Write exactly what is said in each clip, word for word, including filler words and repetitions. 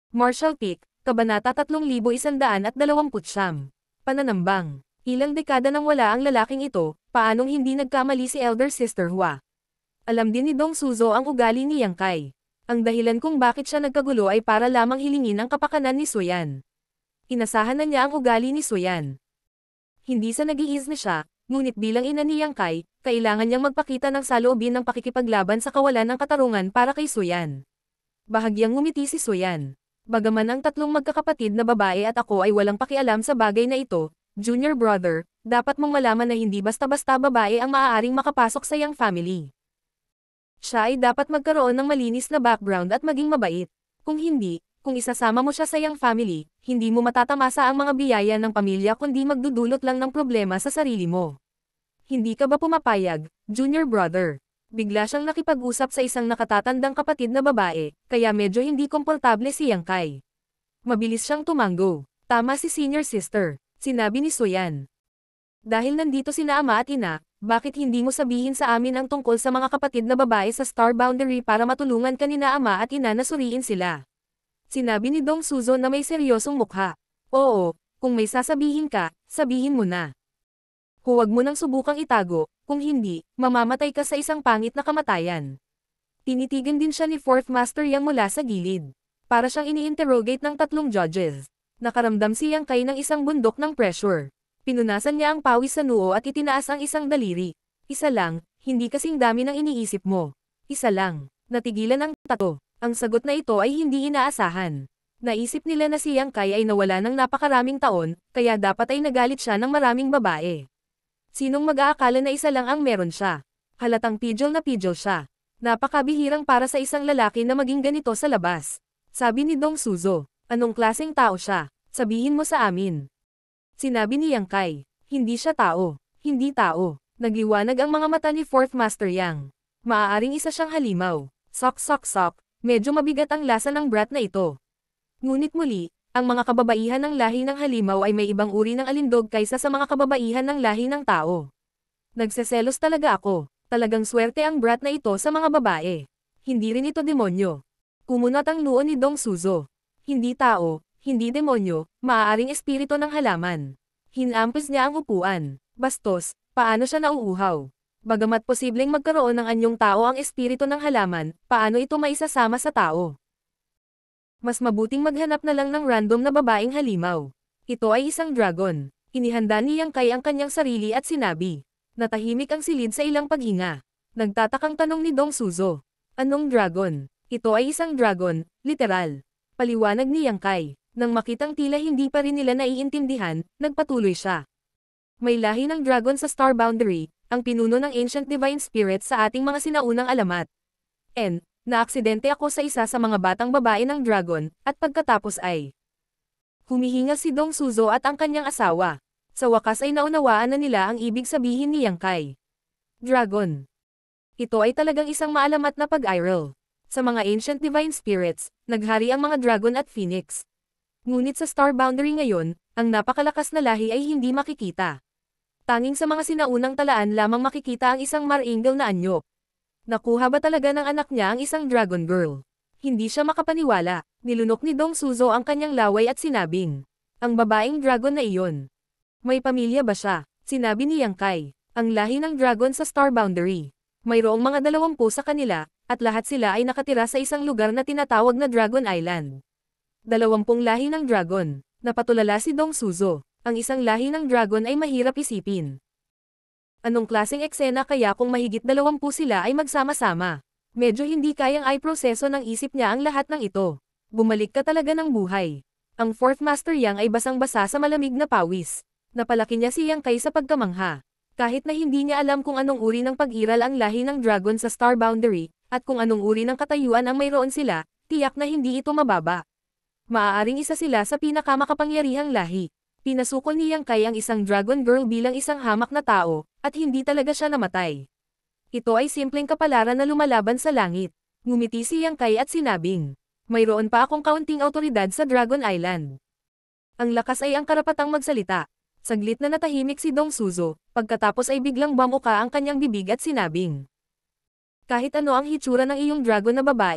Marshall Peak, Kabanata tatlong libo isandaan at dalawamput siyam. Pananambang. Ilang dekada nang wala ang lalaking ito, paanong hindi nagkamali si Elder Sister Hua? Alam din ni Dong Suzo ang ugali ni Yang Kai. Ang dahilan kung bakit siya nagkagulo ay para lamang hilingin ang kapakanan ni Suyan. Inasahan na niya ang ugali ni Suyan. Hindi sa nag-iis na siya, ngunit bilang ina ni Yang Kai, kailangan niyang magpakita ng saloobin ng pakikipaglaban sa kawalan ng katarungan para kay Suyan. Bahagyang ngumiti si Suyan. Bagaman ang tatlong magkakapatid na babae at ako ay walang pakialam sa bagay na ito, Junior Brother, dapat mong malaman na hindi basta-basta babae ang maaaring makapasok sa Yang family. Siya ay dapat magkaroon ng malinis na background at maging mabait. Kung hindi, kung isasama mo siya sa Yang family, hindi mo matatamasa ang mga biyaya ng pamilya kundi magdudulot lang ng problema sa sarili mo. Hindi ka ba pumapayag, Junior Brother? Bigla siyang nakipag-usap sa isang nakatatandang kapatid na babae, kaya medyo hindi komportable si Yang Kai. Mabilis siyang tumango. Tama si Senior Sister, sinabi ni Suyan. Dahil nandito sina ama at ina, bakit hindi mo sabihin sa amin ang tungkol sa mga kapatid na babae sa Star Boundary para matulungan ka nina ama at ina na suriin sila? Sinabi ni Dong Suzo na may seryosong mukha. Oo, kung may sasabihin ka, sabihin mo na. Huwag mo nang subukang itago, kung hindi, mamamatay ka sa isang pangit na kamatayan. Tinitigan din siya ni Fourth Master Yang mula sa gilid. Para siyang ini-interrogate ng tatlong judges. Nakaramdam si Yang Kai ng isang bundok ng pressure. Pinunasan niya ang pawis sa noo at itinaas ang isang daliri. Isa lang, hindi kasing dami ng iniisip mo. Isa lang, natigilan ang tato. Ang sagot na ito ay hindi inaasahan. Naisip nila na si Yang Kai ay nawala ng napakaraming taon, kaya dapat ay nagalit siya ng maraming babae. Sinong mag-aakala na isa lang ang meron siya? Halatang pidgel na pidgel siya. Napakabihirang para sa isang lalaki na maging ganito sa labas. Sabi ni Dong Suzo, anong klaseng tao siya? Sabihin mo sa amin. Sinabi ni Yang Kai, hindi siya tao. Hindi tao. Nagliwanag ang mga mata ni Fourth Master Yang. Maaaring isa siyang halimaw. Sok sok sok, medyo mabigat ang lasa ng brat na ito. Ngunit muli, ang mga kababaihan ng lahi ng halimaw ay may ibang uri ng alindog kaysa sa mga kababaihan ng lahi ng tao. Nagseselos talaga ako. Talagang swerte ang brat na ito sa mga babae. Hindi rin ito demonyo. Kumunat ang noo ni Dong Suzo. Hindi tao, hindi demonyo, maaaring espiritu ng halaman. Hinampis niya ang upuan. Bastos, paano siya nauuhaw? Bagamat posibleng magkaroon ng anyong tao ang espiritu ng halaman, paano ito maisasama sa tao? Mas mabuting maghanap na lang ng random na babaeng halimaw. Ito ay isang dragon. Inihanda ni Yang Kai ang kanyang sarili at sinabi. Natahimik ang silid sa ilang paghinga. Nagtatakang tanong ni Dong Suzo. Anong dragon? Ito ay isang dragon, literal. Paliwanag ni Yang Kai. Nang makitang tila hindi pa rin nila naiintindihan, nagpatuloy siya. May lahi ng dragon sa Star Boundary, ang pinuno ng Ancient Divine Spirit sa ating mga sinaunang alamat. And, naaksidente ako sa isa sa mga batang babae ng dragon, at pagkatapos ay humihinga si Dong Suzo at ang kanyang asawa. Sa wakas ay naunawaan na nila ang ibig sabihin ni Yang Kai. Dragon. Ito ay talagang isang maalamat na pag-iral. Sa mga Ancient Divine Spirits, naghari ang mga dragon at phoenix. Ngunit sa Star Boundary ngayon, ang napakalakas na lahi ay hindi makikita. Tanging sa mga sinaunang talaan lamang makikita ang isang Mar-Angel na anyo. Nakuha ba talaga ng anak niya ang isang Dragon Girl? Hindi siya makapaniwala. Nilunok ni Dong Suzo ang kanyang laway at sinabing, ang babaeng dragon na iyon. May pamilya ba siya? Sinabi ni Yang Kai. Ang lahi ng dragon sa Star Boundary. Mayroong mga dalawampu sa kanila, at lahat sila ay nakatira sa isang lugar na tinatawag na Dragon Island. Dalawampung lahi ng dragon. Napatulala si Dong Suzo. Ang isang lahi ng dragon ay mahirap isipin. Anong klaseng eksena kaya kung mahigit dalawampu sila ay magsama-sama? Medyo hindi kayang i-proseso ng isip niya ang lahat ng ito. Bumalik ka talaga ng buhay. Ang Fourth Master Yang ay basang-basa sa malamig na pawis. Napalaki niya si Yang Kai sa pagkamangha. Kahit na hindi niya alam kung anong uri ng pag-iral ang lahi ng dragon sa Star Boundary, at kung anong uri ng katayuan ang mayroon sila, tiyak na hindi ito mababa. Maaaring isa sila sa pinakamakapangyarihang lahi. Pinasukol ni Yang Kai ang isang dragon girl bilang isang hamak na tao, at hindi talaga siya namatay. Ito ay simpleng kapalaran na lumalaban sa langit. Ngumiti si Yang Kai at sinabing, mayroon pa akong kaunting awtoridad sa Dragon Island. Ang lakas ay ang karapatang magsalita. Saglit na natahimik si Dong Suzo, pagkatapos ay biglang bamuka ang kanyang bibig at sinabing, kahit ano ang hitsura ng iyong dragon na babae,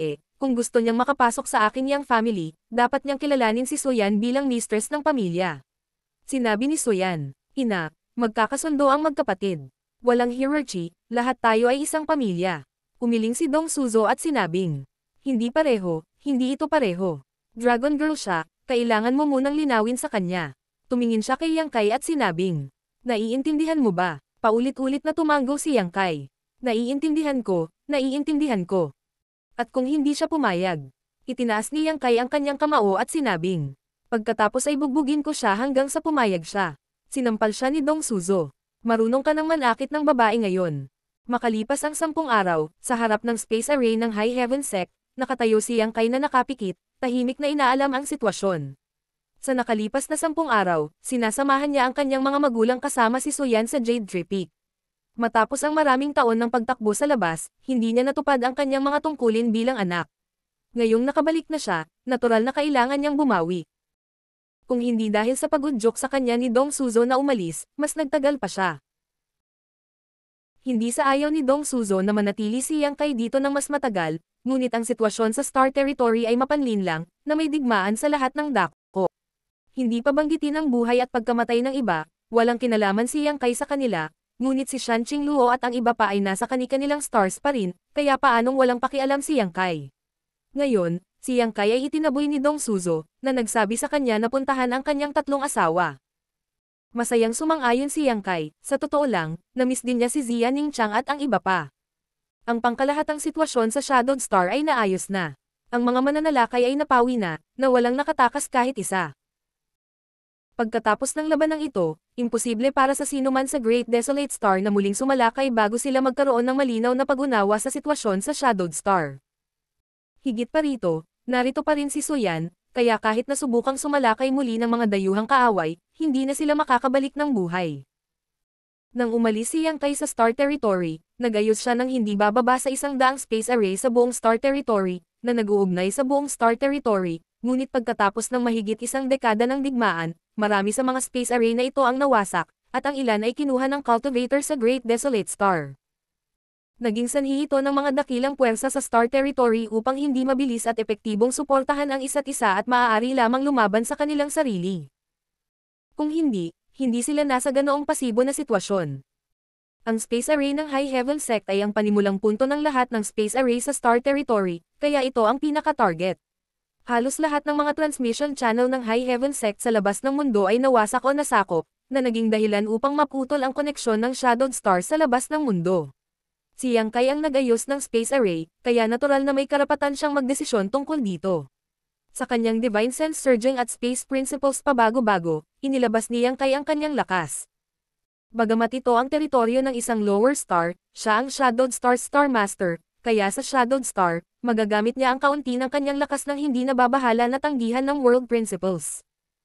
Kung gusto niyang makapasok sa aking yang family, dapat niyang kilalanin si Soyan bilang mistress ng pamilya. Sinabi ni Soyan, Ina, magkakasundo ang magkapatid. Walang hierarchy, lahat tayo ay isang pamilya. Umiling si Dong Suzo at sinabing, hindi pareho, hindi ito pareho. Dragon Girl siya, kailangan mo munang linawin sa kanya. Tumingin siya kay Yang Kai at sinabing, naiintindihan mo ba? Paulit-ulit na tumango si Yang Kai. Naiintindihan ko, naiintindihan ko. At kung hindi siya pumayag, itinaas ni Yang Kai ang kanyang kamao at sinabing, pagkatapos ay bugbugin ko siya hanggang sa pumayag siya. Sinampal siya ni Dong Suzo. Marunong ka ng manakit ng babae ngayon. Makalipas ang sampung araw, sa harap ng space array ng High Heaven Sect, nakatayo si Yang Kai na nakapikit, tahimik na inaalam ang sitwasyon. Sa nakalipas na sampung araw, sinasamahan niya ang kanyang mga magulang kasama si Soyan sa Jade Tree Peak. Matapos ang maraming taon ng pagtakbo sa labas, hindi niya natupad ang kanyang mga tungkulin bilang anak. Ngayong nakabalik na siya, natural na kailangan niyang bumawi. Kung hindi dahil sa pagudyok sa kanya ni Dong Suzo na umalis, mas nagtagal pa siya. Hindi sa ayaw ni Dong Suzo na manatili si Yang Kai dito ng mas matagal, ngunit ang sitwasyon sa Star Territory ay mapanlinlang, na may digmaan sa lahat ng dako. Hindi pa banggitin ang buhay at pagkamatay ng iba, walang kinalaman si Yang Kai sa kanila, ngunit si Shan Qingluo at ang iba pa ay nasa kani-kanilang stars pa rin, kaya paanong walang pakialam si Yang Kai. Ngayon, si Yang Kai ay itinaboy ni Dong Suzo, na nagsabi sa kanya na puntahan ang kanyang tatlong asawa. Masayang sumang-ayon si Yang Kai, sa totoo lang, na-miss din niya si Zia Ningchang at ang iba pa. Ang pangkalahatang sitwasyon sa Shadowed Star ay naayos na. Ang mga mananalakay ay napawi na, na walang nakatakas kahit isa. Pagkatapos ng labanang ito, imposible para sa sinuman sa Great Desolate Star na muling sumalakay bago sila magkaroon ng malinaw na pag-unawa sa sitwasyon sa Shadowed Star. Higit pa rito, narito pa rin si Soyan, kaya kahit nasubukang sumalakay muli ng mga dayuhang kaaway, hindi na sila makakabalik ng buhay. Nang umalis si Yang Kai sa Star Territory, nagayos siya ng hindi bababa sa isang daang space array sa buong Star Territory, na nag-uugnay sa buong Star Territory, ngunit pagkatapos ng mahigit isang dekada ng digmaan, marami sa mga space array na ito ang nawasak, at ang ilan ay kinuha ng cultivator sa Great Desolate Star. Naging sanhi ito ng mga dakilang puwersa sa Star Territory upang hindi mabilis at epektibong suportahan ang isa't isa at maaari lamang lumaban sa kanilang sarili. Kung hindi, hindi sila nasa ganoong pasibo na sitwasyon. Ang space array ng High Heaven Sect ay ang panimulang punto ng lahat ng space array sa Star Territory, kaya ito ang pinaka-target. Halos lahat ng mga transmission channel ng High Heaven Sect sa labas ng mundo ay nawasak o nasakop, na naging dahilan upang maputol ang koneksyon ng Shadowed Star sa labas ng mundo. Si Yang Kai ang nag-ayos ng space array, kaya natural na may karapatan siyang magdesisyon tungkol dito. Sa kanyang Divine Sense Surging at Space Principles pabago-bago, inilabas ni Yang Kai ang kanyang lakas. Bagamat ito ang teritoryo ng isang lower star, siya ang Shadowed Star Star Master, kaya sa Shadowed Star, magagamit niya ang kaunti ng kanyang lakas ng hindi nababahala na tanggihan ng World Principles.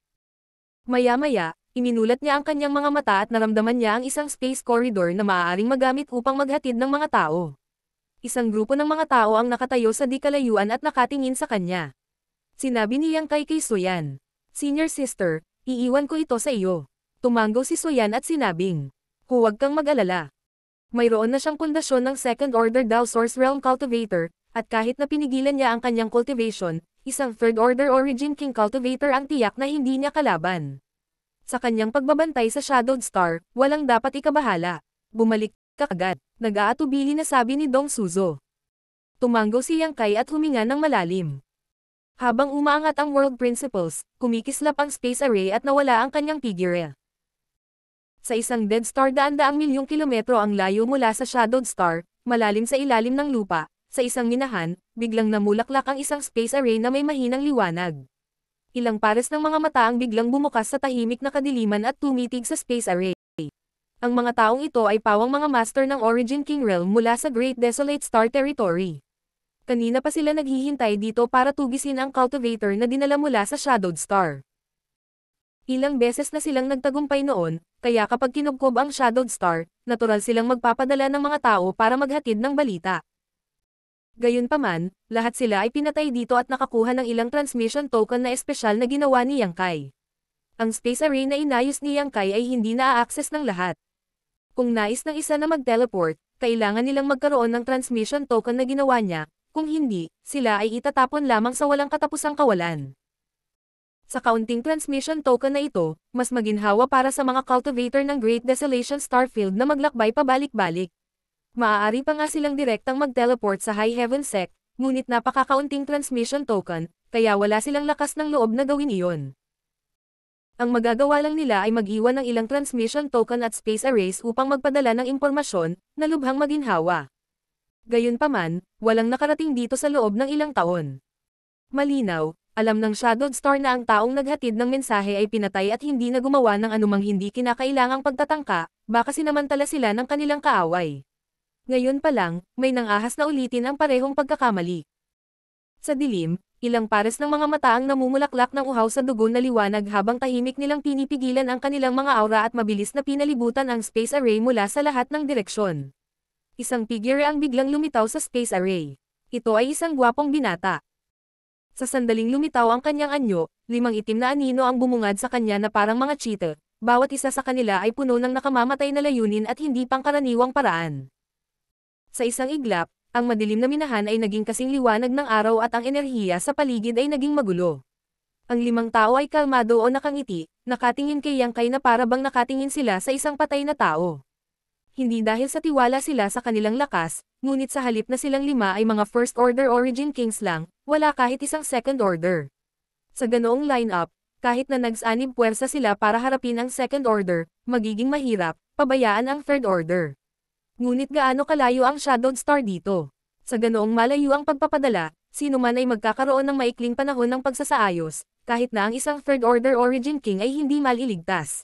Maya-maya, iminulat niya ang kanyang mga mata at naramdaman niya ang isang space corridor na maaaring magamit upang maghatid ng mga tao. Isang grupo ng mga tao ang nakatayo sa di kalayuan at nakatingin sa kanya. Sinabi ni Yang Kai kay Soyan, Senior Sister, iiwan ko ito sa iyo. Tumango si Soyan at sinabing, huwag kang mag-alala. Mayroon na siyang pundasyon ng Second Order Dao Source Realm Cultivator, at kahit na pinigilan niya ang kanyang cultivation, isang Third Order Origin King Cultivator ang tiyak na hindi niya kalaban. Sa kanyang pagbabantay sa Shadowed Star, walang dapat ikabahala. Bumalik ka agad, nag-aatubili na sabi ni Dong Suzo. Tumango si Yang Kai at huminga ng malalim. Habang umaangat ang World Principles, kumikislap ang space array at nawala ang kanyang figure. Sa isang dead star daan-daang milyong kilometro ang layo mula sa Shadowed Star, malalim sa ilalim ng lupa, sa isang minahan, biglang namulaklak ang isang space array na may mahinang liwanag. Ilang pares ng mga mata ang biglang bumukas sa tahimik na kadiliman at tumitig sa space array. Ang mga taong ito ay pawang mga master ng Origin King Realm mula sa Great Desolate Star Territory. Kanina pa sila naghihintay dito para tugisin ang cultivator na dinala mula sa Shadowed Star. Ilang beses na silang nagtagumpay noon, kaya kapag kinubkob ang Shadowed Star, natural silang magpapadala ng mga tao para maghatid ng balita. Gayunpaman, lahat sila ay pinatay dito at nakakuha ng ilang transmission token na espesyal na ginawa ni Yang Kai. Ang space array na inayos ni Yang Kai ay hindi na-access ng lahat. Kung nais ng isa na mag-teleport, kailangan nilang magkaroon ng transmission token na ginawa niya, kung hindi, sila ay itatapon lamang sa walang katapusang kawalan. Sa kaunting transmission token na ito, mas maginhawa para sa mga cultivator ng Great Desolation Starfield na maglakbay pabalik-balik. Maaari pa nga silang direktang mag-teleport sa High Heaven Sect, ngunit napakakaunting transmission token, kaya wala silang lakas ng loob na gawin iyon. Ang magagawa lang nila ay mag-iwan ng ilang transmission token at space arrays upang magpadala ng impormasyon na lubhang maginhawa. Gayunpaman, walang nakarating dito sa loob ng ilang taon. Malinaw, alam ng Shadowed Star na ang taong naghatid ng mensahe ay pinatay at hindi na gumawa ng anumang hindi kinakailangang pagtatangka, baka sinamantala sila ng kanilang kaaway. Ngayon pa lang, may nangahas na ulitin ang parehong pagkakamali. Sa dilim, ilang pares ng mga mata ang namumulaklak ng uhaw sa dugo na liwanag habang tahimik nilang pinipigilan ang kanilang mga aura at mabilis na pinalibutan ang space array mula sa lahat ng direksyon. Isang figure ang biglang lumitaw sa space array. Ito ay isang gwapong binata. Sa sandaling lumitaw ang kanyang anyo, limang itim na anino ang bumungad sa kanya na parang mga cheetah, bawat isa sa kanila ay puno ng nakamamatay na layunin at hindi pangkaraniwang paraan. Sa isang iglap, ang madilim na minahan ay naging kasing liwanag ng araw at ang enerhiya sa paligid ay naging magulo. Ang limang tao ay kalmado o nakangiti, nakatingin kay Yang Kai na para bang nakatingin sila sa isang patay na tao. Hindi dahil sa tiwala sila sa kanilang lakas, ngunit sa halip na silang lima ay mga First Order Origin Kings lang, wala kahit isang Second Order. Sa ganoong lineup, kahit na nags-anib puwersa sila para harapin ang Second Order, magiging mahirap, pabayaan ang Third Order. Ngunit gaano kalayo ang Shadowed Star dito? Sa ganoong malayo ang pagpapadala, sino man ay magkakaroon ng maikling panahon ng pagsasaayos, kahit na ang isang Third Order Origin King ay hindi maliligtas.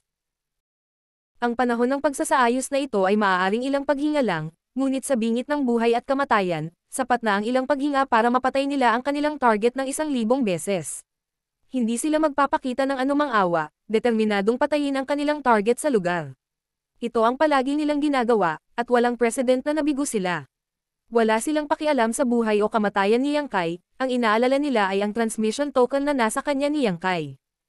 Ang panahon ng pagsasaayos na ito ay maaaring ilang paghinga lang, ngunit sa bingit ng buhay at kamatayan, sapat na ang ilang paghinga para mapatay nila ang kanilang target ng isang libong beses. Hindi sila magpapakita ng anumang awa, determinadong patayin ang kanilang target sa lugar. Ito ang palagi nilang ginagawa, at walang precedent na nabigo sila. Wala silang pakialam sa buhay o kamatayan ni Yang Kai, ang inaalala nila ay ang transmission token na nasa kanya ni Yang Kai.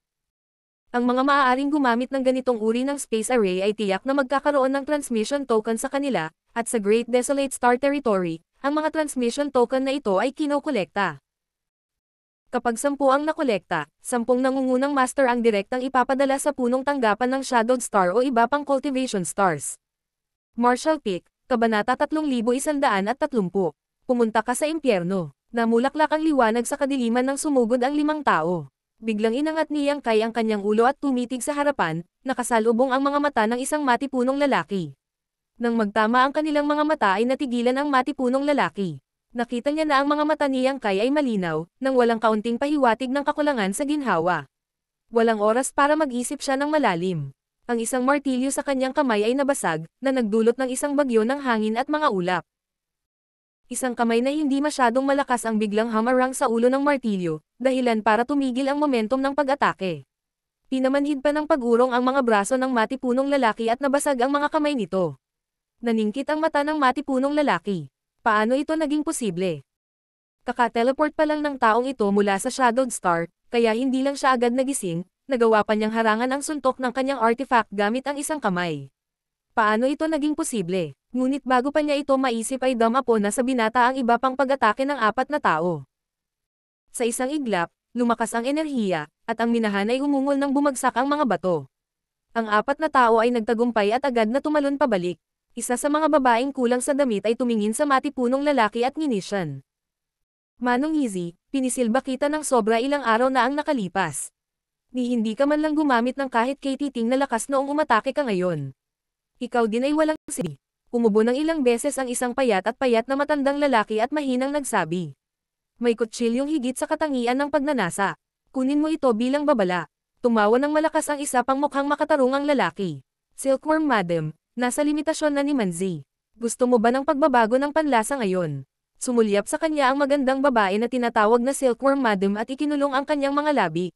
Ang mga maaaring gumamit ng ganitong uri ng space array ay tiyak na magkakaroon ng transmission token sa kanila, at sa Great Desolate Star Territory, ang mga transmission token na ito ay kinokolekta. Kapag sampu ang nakolekta, sampung nangungunang master ang direktang ipapadala sa punong tanggapan ng Shadowed Star o iba pang cultivation stars. Marshall Peak, Kabanata three thousand one hundred thirty. Pumunta ka sa impyerno. Namulaklak ang liwanag sa kadiliman ng sumugod ang limang tao. Biglang inangat ni Yang Kai ang kanyang ulo at tumitig sa harapan, nakasalubong ang mga mata ng isang matipunong lalaki. Nang magtama ang kanilang mga mata ay natigilan ang matipunong lalaki. Nakita niya na ang mga mata ni Yang Kai ay malinaw, nang walang kaunting pahiwatig ng kakulangan sa ginhawa. Walang oras para mag-isip siya ng malalim. Ang isang martilyo sa kanyang kamay ay nabasag, na nagdulot ng isang bagyo ng hangin at mga ulap. Isang kamay na hindi masyadong malakas ang biglang hamarang sa ulo ng martilyo, dahilan para tumigil ang momentum ng pag-atake. Pinamanhid pa ng pag-urong ang mga braso ng matipunong lalaki at nabasag ang mga kamay nito. Naningkit ang mata ng matipunong lalaki. Paano ito naging posible? Kaka-teleport pa lang ng taong ito mula sa Shadowed Star, kaya hindi lang siya agad nagising, nagawa pa niyang harangan ang suntok ng kanyang artifact gamit ang isang kamay. Paano ito naging posible? Ngunit bago pa niya ito maisip ay damapo na sa binata ang iba pang pag-atake ng apat na tao. Sa isang iglap, lumakas ang enerhiya, at ang minahan ay umungol nang bumagsak ang mga bato. Ang apat na tao ay nagtagumpay at agad na tumalon pabalik. Isa sa mga babaeng kulang sa damit ay tumingin sa matipunong lalaki at nginisyan. Manong Easy, pinisilba kita ng sobra ilang araw na ang nakalipas. Ni hindi ka man lang gumamit ng kahit kay titing na lakas noong umatake ka ngayon. Ikaw din ay walang si. Umubo ng ilang beses ang isang payat at payat na matandang lalaki at mahinang nagsabi. May kutsilyong higit sa katangian ng pagnanasa. Kunin mo ito bilang babala. Tumawa ng malakas ang isa pang mukhang makatarungang lalaki. Silkworm Madam, nasa limitasyon na ni Manzi. Gusto mo ba ng pagbabago ng panlasa ngayon? Sumulyap sa kanya ang magandang babae na tinatawag na Silkworm Madam at ikinulong ang kanyang mga labi.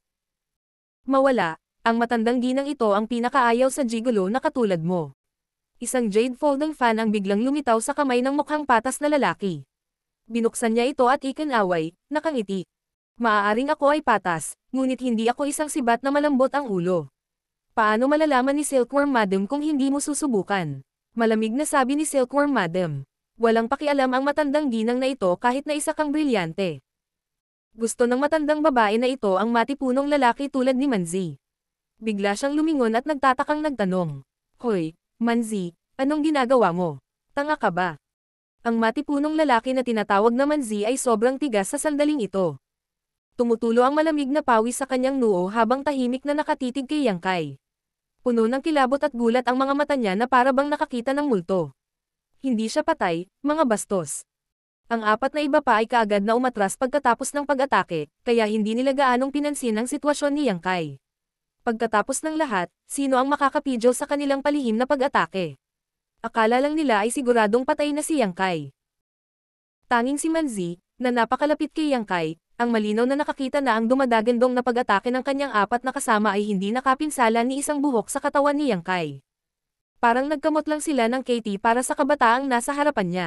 Mawala, ang matandang ginang ito ang pinakaayaw sa gigolo na katulad mo. Isang jade folding fan ang biglang lumitaw sa kamay ng mukhang patas na lalaki. Binuksan niya ito at ikinaway, nakangiti. Maaaring ako ay patas, ngunit hindi ako isang sibat na malambot ang ulo. Paano malalaman ni Silkworm Madam kung hindi mo susubukan? Malamig na sabi ni Silkworm Madam. Walang pakialam ang matandang ginang na ito kahit na isa kang brilyante. Gusto ng matandang babae na ito ang matipunong lalaki tulad ni Manzi. Bigla siyang lumingon at nagtatakang nagtanong. Hoy, Manzi, anong ginagawa mo? Tanga ka ba? Ang matipunong lalaki na tinatawag na Manzi ay sobrang tigas sa sandaling ito. Tumutulo ang malamig na pawis sa kanyang noo habang tahimik na nakatitig kay Yang Kai. Puno ng kilabot at gulat ang mga mata niya na para bang nakakita ng multo. Hindi siya patay, mga bastos. Ang apat na iba pa ay kaagad na umatras pagkatapos ng pag-atake, kaya hindi nila gaanong pinansin ang sitwasyon ni Yang Kai. Pagkatapos ng lahat, sino ang makakapidyo sa kanilang palihim na pag-atake? Akala lang nila ay siguradong patay na si Yang Kai. Tanging si Manzi, na napakalapit kay Yang Kai, ang malinaw na nakakita na ang dumadagandong na pag-atake ng kanyang apat na kasama ay hindi nakapinsala ni isang buhok sa katawan ni Yang Kai. Parang nagkamot lang sila ng K T para sa kabataang nasa harapan niya.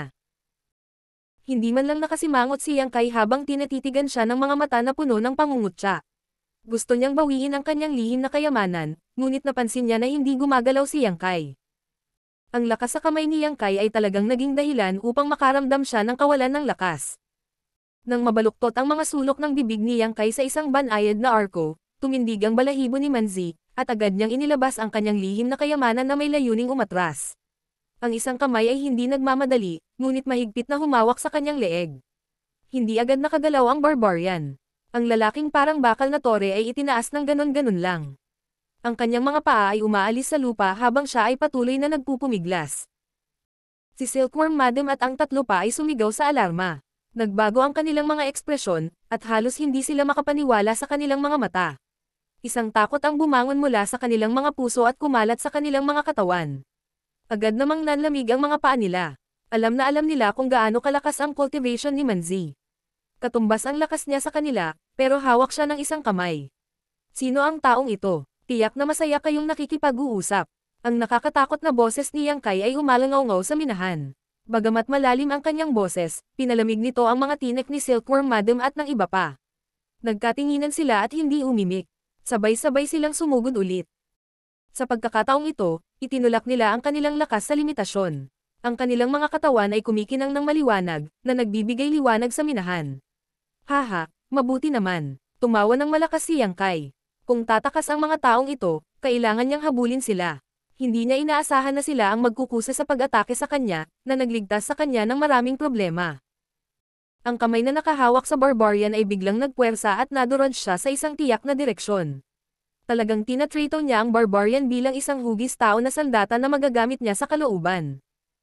Hindi man lang nakasimangot si Yang Kai habang tinatitigan siya ng mga mata na puno ng pangungutya. Gusto niyang bawiin ang kanyang lihim na kayamanan, ngunit napansin niya na hindi gumagalaw si Yang Kai. Ang lakas sa kamay ni Yang Kai ay talagang naging dahilan upang makaramdam siya ng kawalan ng lakas. Nang mabaluktot ang mga sulok ng bibig ni Yang Kai sa isang banayad na arko, tumindig ang balahibo ni Manzi, at agad niyang inilabas ang kanyang lihim na kayamanan na may layuning umatras. Ang isang kamay ay hindi nagmamadali, ngunit mahigpit na humawak sa kanyang leeg. Hindi agad nakagalaw ang barbarian. Ang lalaking parang bakal na tore ay itinaas ng ganon-ganon lang. Ang kanyang mga paa ay umaalis sa lupa habang siya ay patuloy na nagpupumiglas. Si Silkworm Madam at ang tatlo pa ay sumigaw sa alarma. Nagbago ang kanilang mga ekspresyon, at halos hindi sila makapaniwala sa kanilang mga mata. Isang takot ang bumangon mula sa kanilang mga puso at kumalat sa kanilang mga katawan. Agad namang nanlamig ang mga paa nila. Alam na alam nila kung gaano kalakas ang cultivation ni Manzi. Katumbas ang lakas niya sa kanila, pero hawak siya ng isang kamay. Sino ang taong ito? Tiyak na masaya kayong nakikipag-uusap. Ang nakakatakot na boses ni Yang Kai ay umalangaw-ngaw sa minahan. Bagamat malalim ang kanyang boses, pinalamig nito ang mga tinik ni Silkworm Madam at ng iba pa. Nagkatinginan sila at hindi umimik. Sabay-sabay silang sumugod ulit. Sa pagkakataong ito, itinulak nila ang kanilang lakas sa limitasyon. Ang kanilang mga katawan ay kumikinang ng maliwanag, na nagbibigay liwanag sa minahan. Haha, mabuti naman. Tumawa ng malakas si Yang Kai. Kung tatakas ang mga taong ito, kailangan niyang habulin sila. Hindi niya inaasahan na sila ang magkukusa sa pag-atake sa kanya, na nagligtas sa kanya ng maraming problema. Ang kamay na nakahawak sa barbarian ay biglang nagpuwersa at nadurog siya sa isang tiyak na direksyon. Talagang tinatrito niya ang barbarian bilang isang hugis tao na sandata na magagamit niya sa kalooban.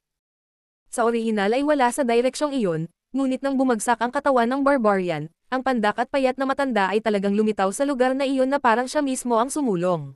Sa orihinal ay wala sa direksyong iyon, ngunit nang bumagsak ang katawan ng barbarian, ang pandak at payat na matanda ay talagang lumitaw sa lugar na iyon na parang siya mismo ang sumulong.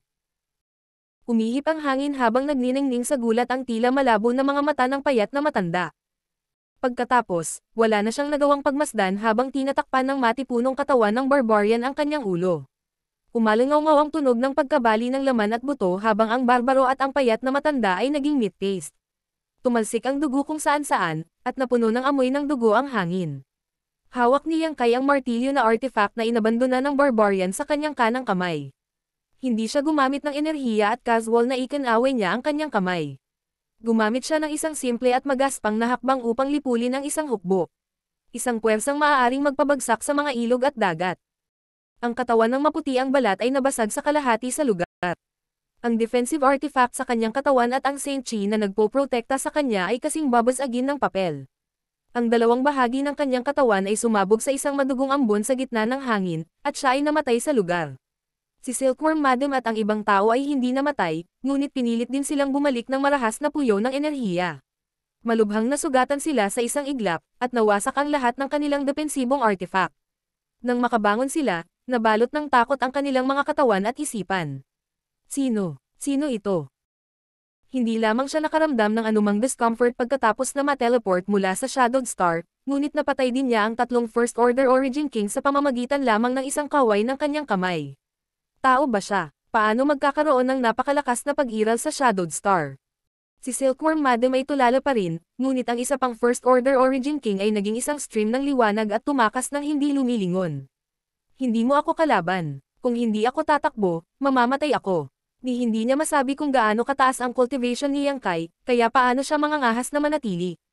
Umihip ang hangin habang nagniningning sa gulat ang tila malabo na mga mata ng payat na matanda. Pagkatapos, wala na siyang nagawang pagmasdan habang tinatakpan ng matipunong katawan ng barbarian ang kanyang ulo. Umalangaw-ngaw ang tunog ng pagkabali ng laman at buto habang ang barbaro at ang payat na matanda ay naging meat paste. Tumalsik ang dugo kung saan-saan, at napuno ng amoy ng dugo ang hangin. Hawak ni Yang Kai ang martilyo na artifact na inabandona ng barbarian sa kanyang kanang kamay. Hindi siya gumamit ng enerhiya at casual na ikinaway niya ang kanyang kamay. Gumamit siya ng isang simple at magaspang na hakbang upang lipulin ang isang hukbo. Isang puwersang maaaring magpabagsak sa mga ilog at dagat. Ang katawan ng maputi ang balat ay nabasag sa kalahati sa lugar. Ang defensive artifact sa kanyang katawan at ang Saint Chi na nagpoprotekta sa kanya ay kasing babasagin ng papel. Ang dalawang bahagi ng kanyang katawan ay sumabog sa isang madugong ambon sa gitna ng hangin, at siya ay namatay sa lugar. Si Silkworm Madam at ang ibang tao ay hindi namatay, ngunit pinilit din silang bumalik ng marahas na puyo ng enerhiya. Malubhang nasugatan sila sa isang iglap, at nawasak ang lahat ng kanilang depensibong artifact. Nang makabangon sila, nabalot ng takot ang kanilang mga katawan at isipan. Sino? Sino ito? Hindi lamang siya nakaramdam ng anumang discomfort pagkatapos na ma-teleport mula sa Shadowed Star, ngunit napatay din niya ang tatlong First Order Origin King sa pamamagitan lamang ng isang kaway ng kanyang kamay. Tao ba siya? Paano magkakaroon ng napakalakas na pag-iral sa Shadowed Star? Si Silkworm Madam ay tulala pa rin, ngunit ang isa pang First Order Origin King ay naging isang stream ng liwanag at tumakas ng hindi lumilingon. Hindi mo ako kalaban. Kung hindi ako tatakbo, mamamatay ako. Ni hindi niya masabi kung gaano kataas ang cultivation ni Yang Kai, kaya paano siya mangangahas na manatili.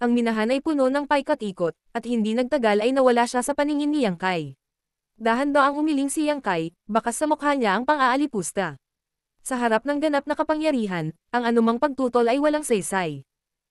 Ang minahan ay puno ng paikot-ikot, at hindi nagtagal ay nawala siya sa paningin ni Yang Kai. Dahan-daang umiling si Yang Kai, bakas sa mukha niya ang pang-aalipusta. Sa harap ng ganap na kapangyarihan, ang anumang pagtutol ay walang saysay.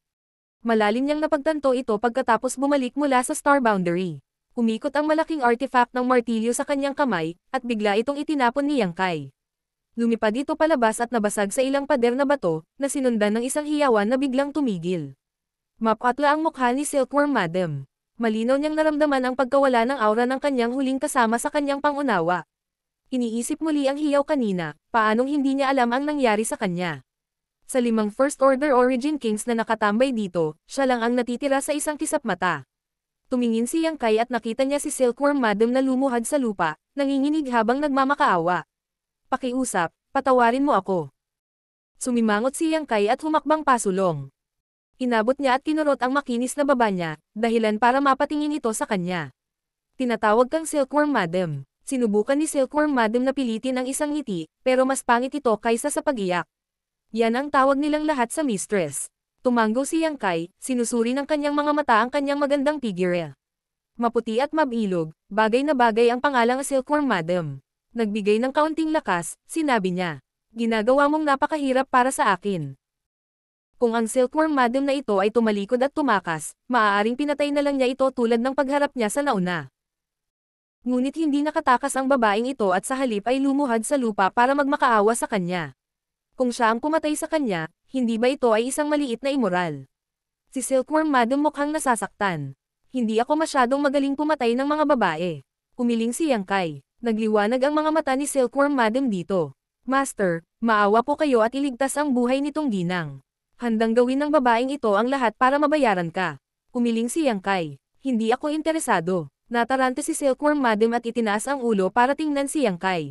Malalim niyang napagtanto ito pagkatapos bumalik mula sa Star Boundary. Umikot ang malaking artifact ng martilyo sa kanyang kamay, at bigla itong itinapon ni Yang Kai. Lumipad ito palabas at nabasag sa ilang pader na bato, na sinundan ng isang hiyawan na biglang tumigil. Mapatla ang mukha ni Silkworm Madam. Malinaw niyang naramdaman ang pagkawala ng aura ng kanyang huling kasama sa kanyang pangunawa. Iniisip muli ang hiyaw kanina, paanong hindi niya alam ang nangyari sa kanya. Sa limang First Order Origin Kings na nakatambay dito, siya lang ang natitira sa isang kisap mata. Tumingin si Yang Kai at nakita niya si Silkworm Madam na lumuhad sa lupa, nanginginig habang nagmamakaawa. Pakiusap, patawarin mo ako. Sumimangot si Yang Kai at humakbang pasulong. Inabot niya at kinurot ang makinis na baba niya, dahilan para mapatingin ito sa kanya. Tinatawag kang Silkworm Madam. Sinubukan ni Silkworm Madam na pilitin ang isang ngiti, pero mas pangit ito kaysa sa pag-iyak. Yan ang tawag nilang lahat sa mistress. Tumanggo si Yang Kai, sinusuri ng kanyang mga mata ang kanyang magandang figure. Maputi at mabilog, bagay na bagay ang pangalang Silkworm Madam. Nagbigay ng kaunting lakas, sinabi niya. Ginagawa mong napakahirap para sa akin. Kung ang Silkworm Madam na ito ay tumalikod at tumakas, maaaring pinatay na lang niya ito tulad ng pagharap niya sa nauna. Ngunit hindi nakatakas ang babaeng ito at sa halip ay lumuhad sa lupa para magmakaawa sa kanya. Kung siya ang pumatay sa kanya, hindi ba ito ay isang maliit na immoral? Si Silkworm Madam mukhang nasasaktan. Hindi ako masyadong magaling pumatay ng mga babae. Umiling si Yang Kai. Nagliwanag ang mga mata ni Silkworm Madam dito. Master, maawa po kayo at iligtas ang buhay nitong ginang. Handang gawin ng babaeng ito ang lahat para mabayaran ka. Umiling si Yang Kai. Hindi ako interesado. Natarante si Silkworm Madam at itinaas ang ulo para tingnan si Yang Kai.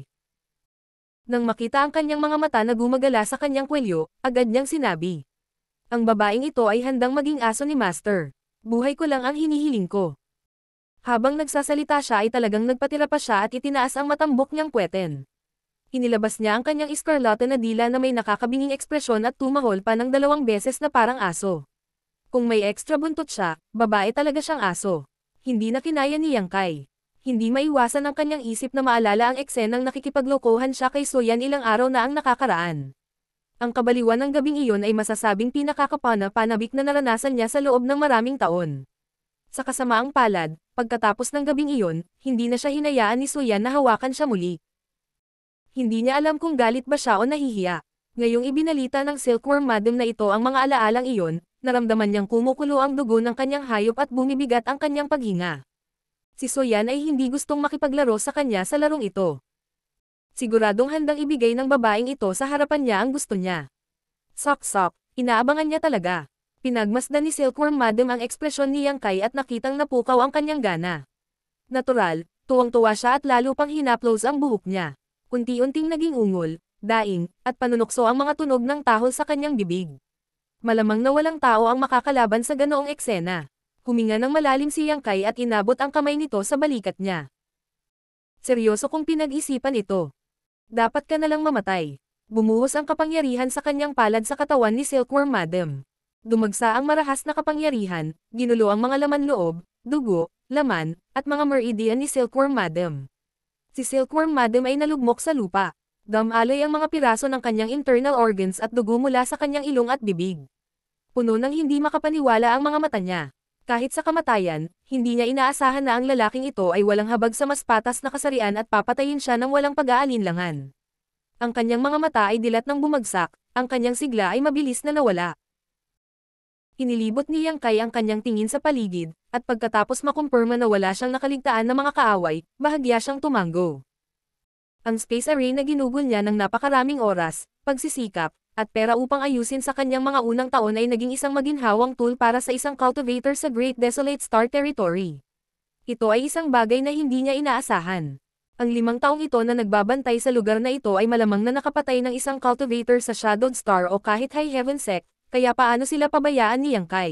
Nang makita ang kanyang mga mata na gumagala sa kanyang kwelyo, agad niyang sinabi. Ang babaeng ito ay handang maging aso ni Master. Buhay ko lang ang hinihiling ko. Habang nagsasalita siya ay talagang nagpatira pa siya at itinaas ang matambok niyang puweten. Inilabas niya ang kanyang iskarlata na dila na may nakakabinging ekspresyon at tumahol pa ng dalawang beses na parang aso. Kung may ekstra buntot siya, babae talaga siyang aso. Hindi na kinaya ni Yang Kai. Hindi maiwasan ang kanyang isip na maalala ang eksenang nakikipaglokohan siya kay Soyan ilang araw na ang nakakaraan. Ang kabaliwan ng gabing iyon ay masasabing pinakakapana-panabik na naranasan niya sa loob ng maraming taon. Sa kasamaang palad, pagkatapos ng gabing iyon, hindi na siya hinayaan ni Soyan na hawakan siya muli. Hindi niya alam kung galit ba siya o nahihiya. Ngayong ibinalita ng Silkworm Madam na ito ang mga alaalang iyon, naramdaman niyang kumukulo ang dugo ng kanyang hayop at bumibigat ang kanyang paghinga. Si Soyan ay hindi gustong makipaglaro sa kanya sa larong ito. Siguradong handang ibigay ng babaeng ito sa harapan niya ang gusto niya. Sok-sok, inaabangan niya talaga. Pinagmasdan ni Silkworm Madam ang ekspresyon ni Yang Kai at nakitang napukaw ang kanyang gana. Natural, tuwang-tuwa siya at lalo pang hinaplos ang buhok niya. Unti-unting naging ungol, daing, at panunukso ang mga tunog ng tahol sa kanyang bibig. Malamang na walang tao ang makakalaban sa ganoong eksena. Huminga ng malalim si Yang Kai at inabot ang kamay nito sa balikat niya. Seryoso kong pinag-isipan ito. Dapat ka na lang mamatay. Bumuhos ang kapangyarihan sa kanyang palad sa katawan ni Silkworm Madam. Dumagsa ang marahas na kapangyarihan, ginulo ang mga laman loob, dugo, laman, at mga meridian ni Silkworm Madam. Si Silkworm Madam ay nalugmok sa lupa. Damaloy ang mga piraso ng kanyang internal organs at dugo mula sa kanyang ilong at bibig. Puno ng hindi makapaniwala ang mga mata niya. Kahit sa kamatayan, hindi niya inaasahan na ang lalaking ito ay walang habag sa mas patas na kasarian at papatayin siya ng walang pag-aalinlangan. Ang kanyang mga mata ay dilat ng bumagsak, ang kanyang sigla ay mabilis na nawala. Inilibot ni Yang Kai ang kanyang tingin sa paligid, at pagkatapos makumpirma na wala siyang nakaligtaan na mga kaaway, bahagya siyang tumanggo. Ang space array na ginugol niya ng napakaraming oras, pagsisikap, at pera upang ayusin sa kanyang mga unang taon ay naging isang maginhawang tool para sa isang cultivator sa Great Desolate Star Territory. Ito ay isang bagay na hindi niya inaasahan. Ang limang taong ito na nagbabantay sa lugar na ito ay malamang na nakapatay ng isang cultivator sa Shadowed Star o kahit High Heaven Sect, kaya paano sila pabayaan ni Yang Kai?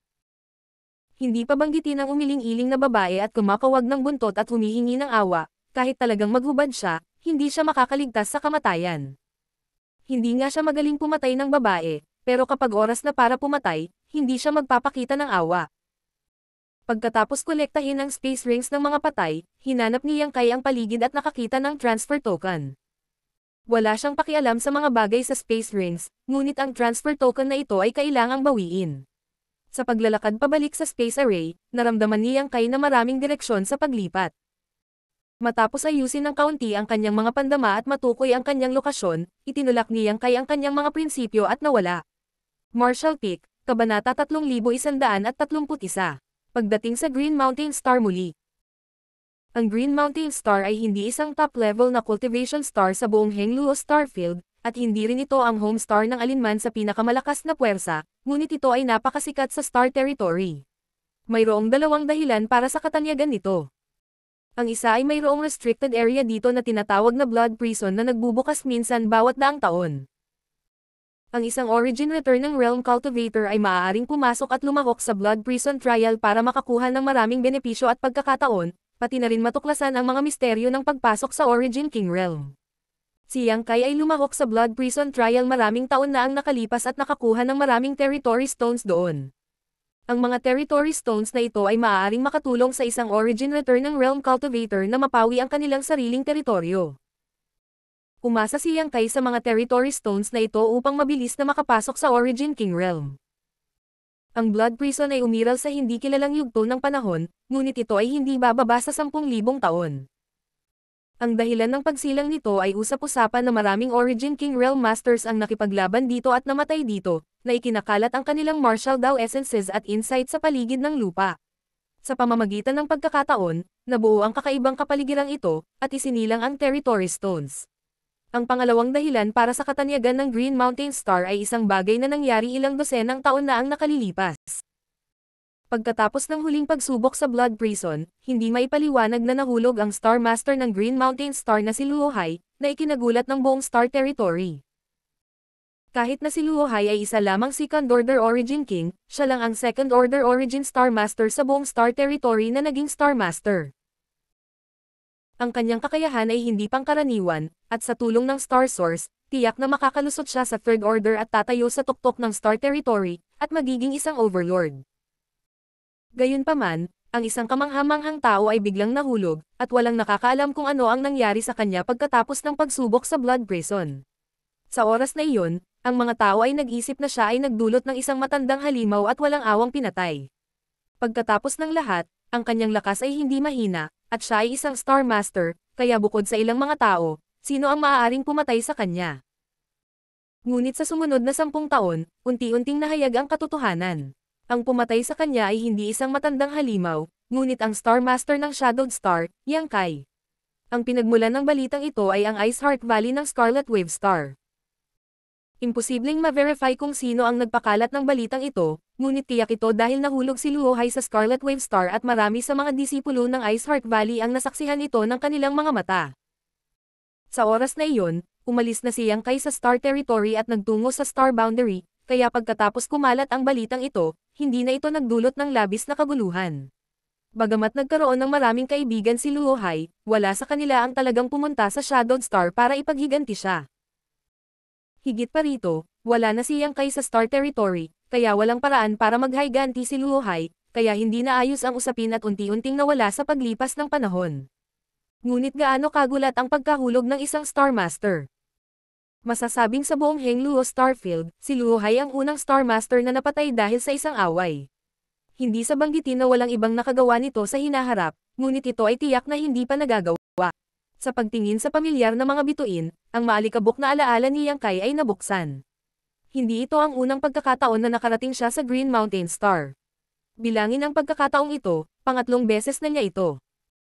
Hindi pa banggitin ang umiling-iling na babae at kumakawag ng buntot at humihingi ng awa, kahit talagang maghubad siya, hindi siya makakaligtas sa kamatayan. Hindi nga siya magaling pumatay ng babae, pero kapag oras na para pumatay, hindi siya magpapakita ng awa. Pagkatapos kolektahin ang space rings ng mga patay, hinanap ni Yang Kai ang paligid at nakakita ng transfer token. Wala siyang pakialam sa mga bagay sa space rings, ngunit ang transfer token na ito ay kailangang bawiin. Sa paglalakad pabalik sa space array, naramdaman ni Yang Kai na maraming direksyon sa paglipat. Matapos ayusin ng kaunti ang kanyang mga pandama at matukoy ang kanyang lokasyon, itinulak ni Yang Kai ang kanyang mga prinsipyo at nawala. Marshall Peak, Kabanata tatlong libo isandaan tatlumput isa. Pagdating sa Green Mountain Star muli. Ang Green Mountain Star ay hindi isang top-level na cultivation star sa buong Hengluo Starfield, at hindi rin ito ang home star ng alinman sa pinakamalakas na puwersa, ngunit ito ay napakasikat sa Star Territory. Mayroong dalawang dahilan para sa katanyagan nito. Ang isa ay mayroong restricted area dito na tinatawag na Blood Prison na nagbubukas minsan bawat daang taon. Ang isang origin return ng Realm Cultivator ay maaaring pumasok at lumahok sa Blood Prison Trial para makakuha ng maraming benepisyo at pagkakataon, pati na rin matuklasan ang mga misteryo ng pagpasok sa Origin King Realm. Si Yang Kai ay lumahok sa Blood Prison Trial maraming taon na ang nakalipas at nakakuha ng maraming Territory Stones doon. Ang mga Territory Stones na ito ay maaaring makatulong sa isang origin return ng Realm Cultivator na mapawi ang kanilang sariling teritoryo. Umasa si Yang Kai sa mga Territory Stones na ito upang mabilis na makapasok sa Origin King Realm. Ang Blood Prison ay umiral sa hindi kilalang yugto ng panahon, ngunit ito ay hindi bababa sa sampung libong taon. Ang dahilan ng pagsilang nito ay usap-usapan na maraming Origin King Realm Masters ang nakipaglaban dito at namatay dito, na ikinakalat ang kanilang martial Dao essences at insight sa paligid ng lupa. Sa pamamagitan ng pagkakataon, nabuo ang kakaibang kapaligirang ito, at isinilang ang Territory Stones. Ang pangalawang dahilan para sa katanyagan ng Green Mountain Star ay isang bagay na nangyari ilang dosenang taon na ang nakalilipas. Pagkatapos ng huling pagsubok sa Blood Prison, hindi maipaliwanag na nahulog ang Star Master ng Green Mountain Star na si Luo Hai, na ikinagulat ng buong Star Territory. Kahit na si Luo Hai ay isa lamang Second Order Origin King, siya lang ang Second Order Origin Star Master sa buong Star Territory na naging Star Master. Ang kanyang kakayahan ay hindi pangkaraniwan, at sa tulong ng Star Source, tiyak na makakalusot siya sa Third Order at tatayo sa tuktok ng Star Territory, at magiging isang Overlord. Gayunpaman, ang isang kamanghamanghang tao ay biglang nahulog, at walang nakakaalam kung ano ang nangyari sa kanya pagkatapos ng pagsubok sa Blood Prison. Sa oras na iyon, ang mga tao ay nag-isip na siya ay nagdulot ng isang matandang halimaw at walang awang pinatay. Pagkatapos ng lahat, ang kanyang lakas ay hindi mahina, at siya ay isang Star Master, kaya bukod sa ilang mga tao, sino ang maaaring pumatay sa kanya? Ngunit sa sumunod na sampung taon, unti-unting nahayag ang katotohanan. Ang pumatay sa kanya ay hindi isang matandang halimaw, ngunit ang Star Master ng Shadowed Star, Yang Kai. Ang pinagmulan ng balitang ito ay ang Iceheart Valley ng Scarlet Wave Star. Imposibleng ma-verify kung sino ang nagpakalat ng balitang ito, ngunit tiyak ito dahil nahulog si Luo Hai sa Scarlet Wave Star at marami sa mga disipulo ng Iceheart Valley ang nasaksihan ito ng kanilang mga mata. Sa oras na iyon, umalis na si Yang Kai sa Star Territory at nagtungo sa Star Boundary, kaya pagkatapos kumalat ang balitang ito, hindi na ito nagdulot ng labis na kaguluhan. Bagamat nagkaroon ng maraming kaibigan si Luo Hai, wala sa kanila ang talagang pumunta sa Shadowed Star para ipaghiganti siya. Higit pa rito, wala na si Yang Kai sa Star Territory, kaya walang paraan para maghayganti si Luo Hai, kaya hindi naayos ang usapin at unti-unting nawala sa paglipas ng panahon. Ngunit gaano kagulat ang pagkahulog ng isang Star Master? Masasabing sa buong Hengluo Starfield, si Luo Hai ang unang Star Master na napatay dahil sa isang away. Hindi sa banggitin na walang ibang nakagawa nito sa hinaharap, ngunit ito ay tiyak na hindi pa nagagawa. Sa pagtingin sa pamilyar na mga bituin, ang maalikabok na alaala ni Yang Kai ay nabuksan. Hindi ito ang unang pagkakataon na nakarating siya sa Green Mountain Star. Bilangin ang pagkakataong ito, pangatlong beses na niya ito.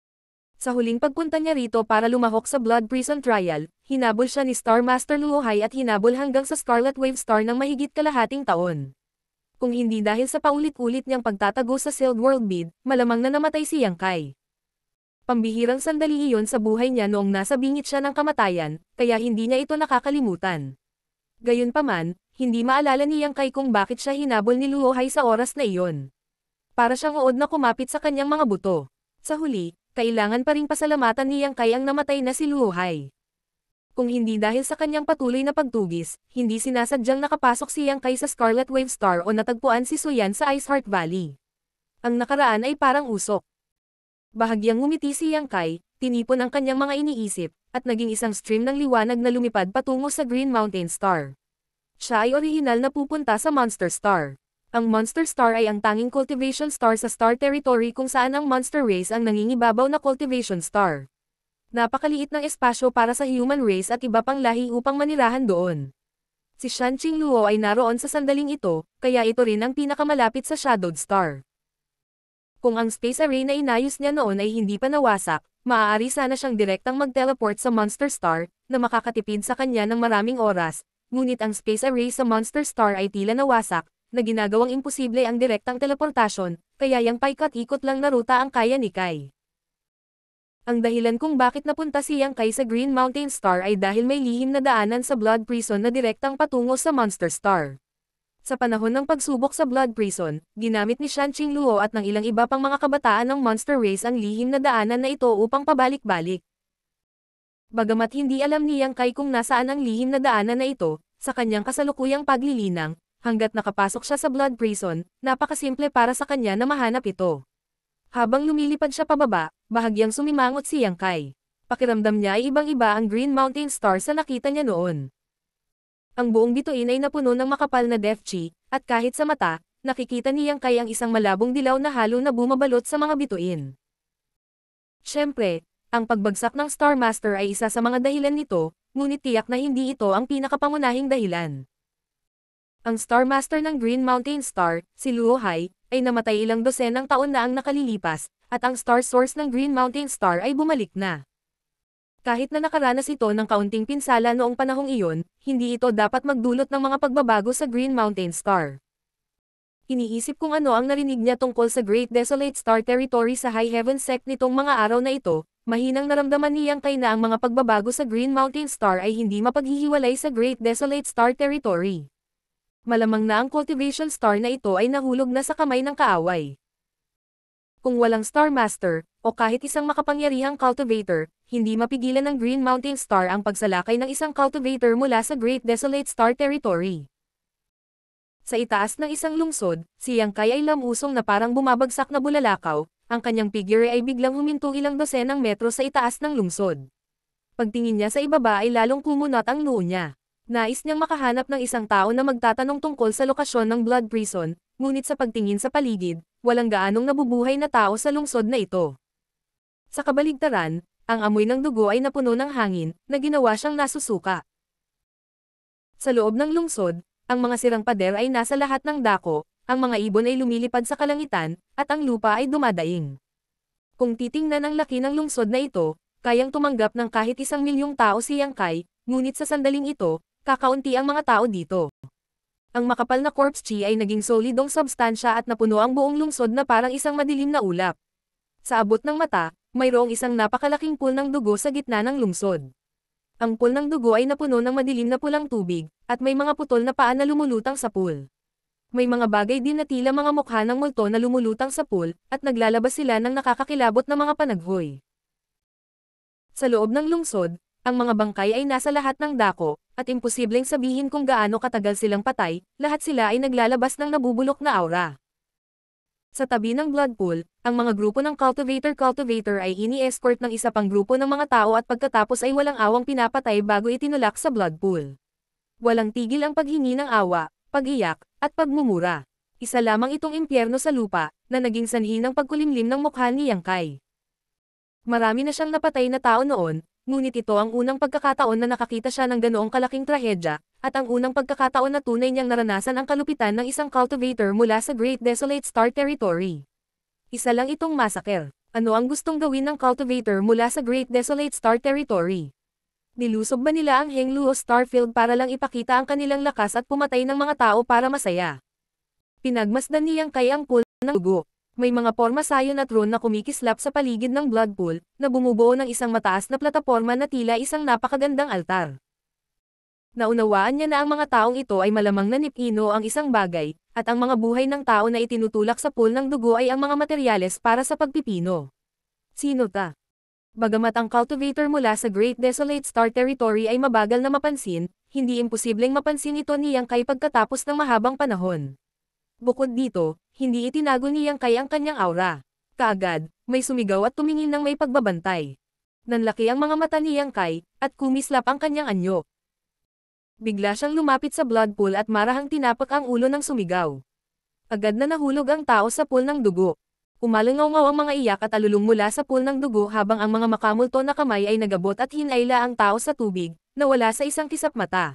Sa huling pagpunta niya rito para lumahok sa Blood Prison Trial, hinabol siya ni Star Master Luo Hai at hinabol hanggang sa Scarlet Wave Star ng mahigit kalahating taon. Kung hindi dahil sa paulit-ulit niyang pagtatago sa Sealed World Bead, malamang na namatay si Yang Kai. Pambihirang sandali iyon sa buhay niya noong nasa bingit siya ng kamatayan, kaya hindi niya ito nakakalimutan. Gayunpaman, hindi maalala ni Yang Kai kung bakit siya hinabol ni Luo Hai sa oras na iyon. Para siyang uod na kumapit sa kanyang mga buto. Sa huli, kailangan pa ring pasalamatan ni Yang Kai ang namatay na si Luo Hai. Kung hindi dahil sa kanyang patuloy na pagtugis, hindi sinasadyang nakapasok si Yang Kai sa Scarlet Wave Star o natagpuan si Suyan sa Iceheart Valley. Ang nakaraan ay parang usok. Bahagyang ngumiti si Yang Kai, tinipon ang kanyang mga iniisip, at naging isang stream ng liwanag na lumipad patungo sa Green Mountain Star. Siya ay orihinal na pupunta sa Monster Star. Ang Monster Star ay ang tanging cultivation star sa Star Territory kung saan ang Monster Race ang nangingibabaw na cultivation star. Napakaliit ng espasyo para sa human race at iba pang lahi upang manirahan doon. Si Shan Qingluo ay naroon sa sandaling ito, kaya ito rin ang pinakamalapit sa Shadowed Star. Kung ang space array na inayos niya noon ay hindi pa nawasak, maaari sana siyang direktang mag-teleport sa Monster Star, na makakatipid sa kanya ng maraming oras, ngunit ang space array sa Monster Star ay tila nawasak, na ginagawang imposible ang direktang teleportasyon, kaya yang paikot-ikot lang na ruta ang kaya ni Kai. Ang dahilan kung bakit napunta si Yang Kai sa Green Mountain Star ay dahil may lihim na daanan sa Blood Prison na direktang patungo sa Monster Star. Sa panahon ng pagsubok sa Blood Prison, ginamit ni Shan Qingluo at ng ilang iba pang mga kabataan ng Monster Race ang lihim na daanan na ito upang pabalik-balik. Bagamat hindi alam ni Yang Kai kung nasaan ang lihim na daanan na ito, sa kanyang kasalukuyang paglilinang, hanggat nakapasok siya sa Blood Prison, napakasimple para sa kanya na mahanap ito. Habang lumilipad siya pababa, bahagyang sumimangot si Yang Kai. Pakiramdam niya ay ibang-iba ang Green Mountain Star sa nakita niya noon. Ang buong bituin ay napuno ng makapal na death chi, at kahit sa mata, nakikita ni Yang Kai ang isang malabong dilaw na halo na bumabalot sa mga bituin. Siyempre, ang pagbagsak ng Star Master ay isa sa mga dahilan nito, ngunit tiyak na hindi ito ang pinakapangunahing dahilan. Ang Star Master ng Green Mountain Star, si Luo Hai, ay namatay ilang dosenang taon na ang nakalilipas, at ang Star Source ng Green Mountain Star ay bumalik na. Kahit na nakaranas ito ng kaunting pinsala noong panahong iyon, hindi ito dapat magdulot ng mga pagbabago sa Green Mountain Star. Iniisip kung ano ang narinig niya tungkol sa Great Desolate Star Territory sa High Heaven Sect nitong mga araw na ito, mahinang naramdaman ni Yang Kai na ang mga pagbabago sa Green Mountain Star ay hindi mapaghihiwalay sa Great Desolate Star Territory. Malamang na ang cultivation star na ito ay nahulog na sa kamay ng kaaway. Kung walang Star Master, o kahit isang makapangyarihang cultivator, hindi mapigilan ng Green Mountain Star ang pagsalakay ng isang cultivator mula sa Great Desolate Star Territory. Sa itaas ng isang lungsod, si Yang Kai ay lamusong na parang bumabagsak na bulalakaw, ang kanyang figure ay biglang huminto ilang dosenang metro sa itaas ng lungsod. Pagtingin niya sa ibaba ay lalong kumunat ang noo niya. Nais niyang makahanap ng isang tao na magtatanong tungkol sa lokasyon ng Blood Prison, ngunit sa pagtingin sa paligid, walang gaanong nabubuhay na tao sa lungsod na ito. Sa kabaligtaran, ang amoy ng dugo ay napuno ng hangin, na ginawa siyang nasusuka. Sa loob ng lungsod, ang mga sirang pader ay nasa lahat ng dako, ang mga ibon ay lumilipad sa kalangitan, at ang lupa ay dumadaing. Kung titingnan ang laki ng lungsod na ito, kayang tumanggap ng kahit isang milyong tao si Yang Kai, ngunit sa sandaling ito, kakaunti ang mga tao dito. Ang makapal na corpse chi ay naging solidong substansya at napuno ang buong lungsod na parang isang madilim na ulap. Sa abot ng mata, mayroong isang napakalaking pool ng dugo sa gitna ng lungsod. Ang pool ng dugo ay napuno ng madilim na pulang tubig, at may mga putol na paa na lumulutang sa pool. May mga bagay din na tila mga mukha ng multo na lumulutang sa pool, at naglalabas sila ng nakakakilabot na mga panaghoy. Sa loob ng lungsod, ang mga bangkay ay nasa lahat ng dako, at imposibleng sabihin kung gaano katagal silang patay, lahat sila ay naglalabas ng nabubulok na aura. Sa tabi ng blood pool, ang mga grupo ng cultivator-cultivator ay ini-escort ng isa pang grupo ng mga tao at pagkatapos ay walang awang pinapatay bago itinulak sa blood pool. Walang tigil ang paghingi ng awa, pag-iyak, at pagmumura. Isa lamang itong impyerno sa lupa, na naging sanhi ng pagkulimlim ng mukha ni Yang Kai. Marami na siyang napatay na tao noon, ngunit ito ang unang pagkakataon na nakakita siya ng ganoong kalaking trahedya, at ang unang pagkakataon na tunay niyang naranasan ang kalupitan ng isang cultivator mula sa Great Desolate Star Territory. Isa lang itong massacre. Ano ang gustong gawin ng cultivator mula sa Great Desolate Star Territory? Nilusob ba nila ang Hengluo Starfield para lang ipakita ang kanilang lakas at pumatay ng mga tao para masaya? Pinagmasdan ni Yang Kai ang pool ng dugo. May mga porma sayon at rune na kumikislap sa paligid ng blood pool, na bumubuo ng isang mataas na plataporma na tila isang napakagandang altar. Naunawaan niya na ang mga taong ito ay malamang nanipino ang isang bagay, at ang mga buhay ng tao na itinutulak sa pool ng dugo ay ang mga materyales para sa pagpipino. Sino ta? Bagamat ang cultivator mula sa Great Desolate Star Territory ay mabagal na mapansin, hindi imposibleng mapansin ito ni Yang Kai pagkatapos ng mahabang panahon. Bukod dito, hindi itinago ni Yang Kai ang kanyang aura. Kaagad, may sumigaw at tumingin ng may pagbabantay. Nanlaki ang mga mata ni Yang Kai, at kumislap ang kanyang anyo. Bigla siyang lumapit sa blood pool at marahang tinapak ang ulo ng sumigaw. Agad na nahulog ang tao sa pool ng dugo. Umalangaw-ngaw ang mga iyak at alulong mula sa pool ng dugo habang ang mga makamulto na kamay ay nagabot at hinayla ang tao sa tubig, na wala sa isang kisap mata.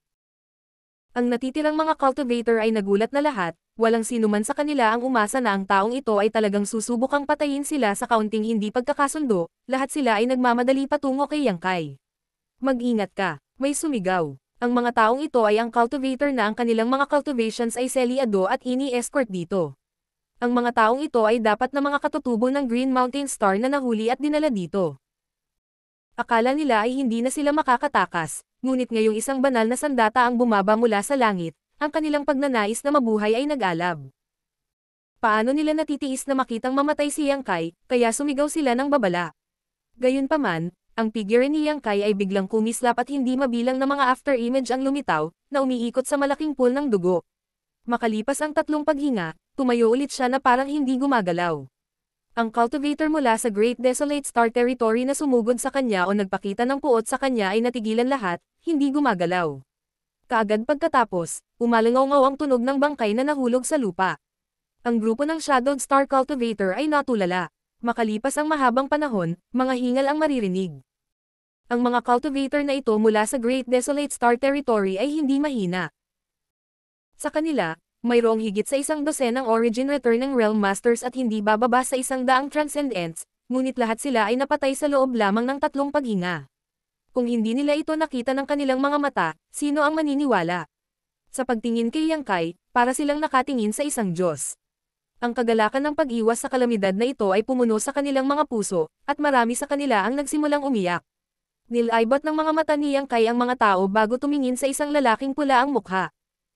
Ang natitirang mga cultivator ay nagulat na lahat, walang sinuman sa kanila ang umasa na ang taong ito ay talagang susubukang patayin sila sa kaunting hindi pagkakasundo, lahat sila ay nagmamadali patungo kay Yang Kai. Mag-ingat ka, may sumigaw. Ang mga taong ito ay ang cultivator na ang kanilang mga cultivations ay seliado at ini-escort dito. Ang mga taong ito ay dapat na mga katutubo ng Green Mountain Star na nahuli at dinala dito. Akala nila ay hindi na sila makakatakas, ngunit ngayong isang banal na sandata ang bumaba mula sa langit, ang kanilang pagnanais na mabuhay ay nag-alab. Paano nila natitiis na makitang mamatay si Yang Kai, kaya sumigaw sila ng babala. Gayunpaman, ang figure ni Yang Kai ay biglang kumislap at hindi mabilang na mga after-image ang lumitaw, na umiikot sa malaking pool ng dugo. Makalipas ang tatlong paghinga, tumayo ulit siya na parang hindi gumagalaw. Ang cultivator mula sa Great Desolate Star Territory na sumugod sa kanya o nagpakita ng puot sa kanya ay natigilan lahat, hindi gumagalaw. Kaagad pagkatapos, umalangaw-ngaw ang tunog ng bangkay na nahulog sa lupa. Ang grupo ng Shadowed Star Cultivator ay natulala. Makalipas ang mahabang panahon, mga hingal ang maririnig. Ang mga cultivator na ito mula sa Great Desolate Star Territory ay hindi mahina. Sa kanila, mayroong higit sa isang dosenang origin returning realm masters at hindi bababa sa isang daang transcendents, ngunit lahat sila ay napatay sa loob lamang ng tatlong paghinga. Kung hindi nila ito nakita ng kanilang mga mata, sino ang maniniwala? Sa pagtingin kay Yang Kai, para silang nakatingin sa isang Diyos. Ang kagalakan ng pag-iwas sa kalamidad na ito ay pumuno sa kanilang mga puso, at marami sa kanila ang nagsimulang umiyak. Nilaybot ng mga mata ni Yang Kai ang mga tao bago tumingin sa isang lalaking pula ang mukha.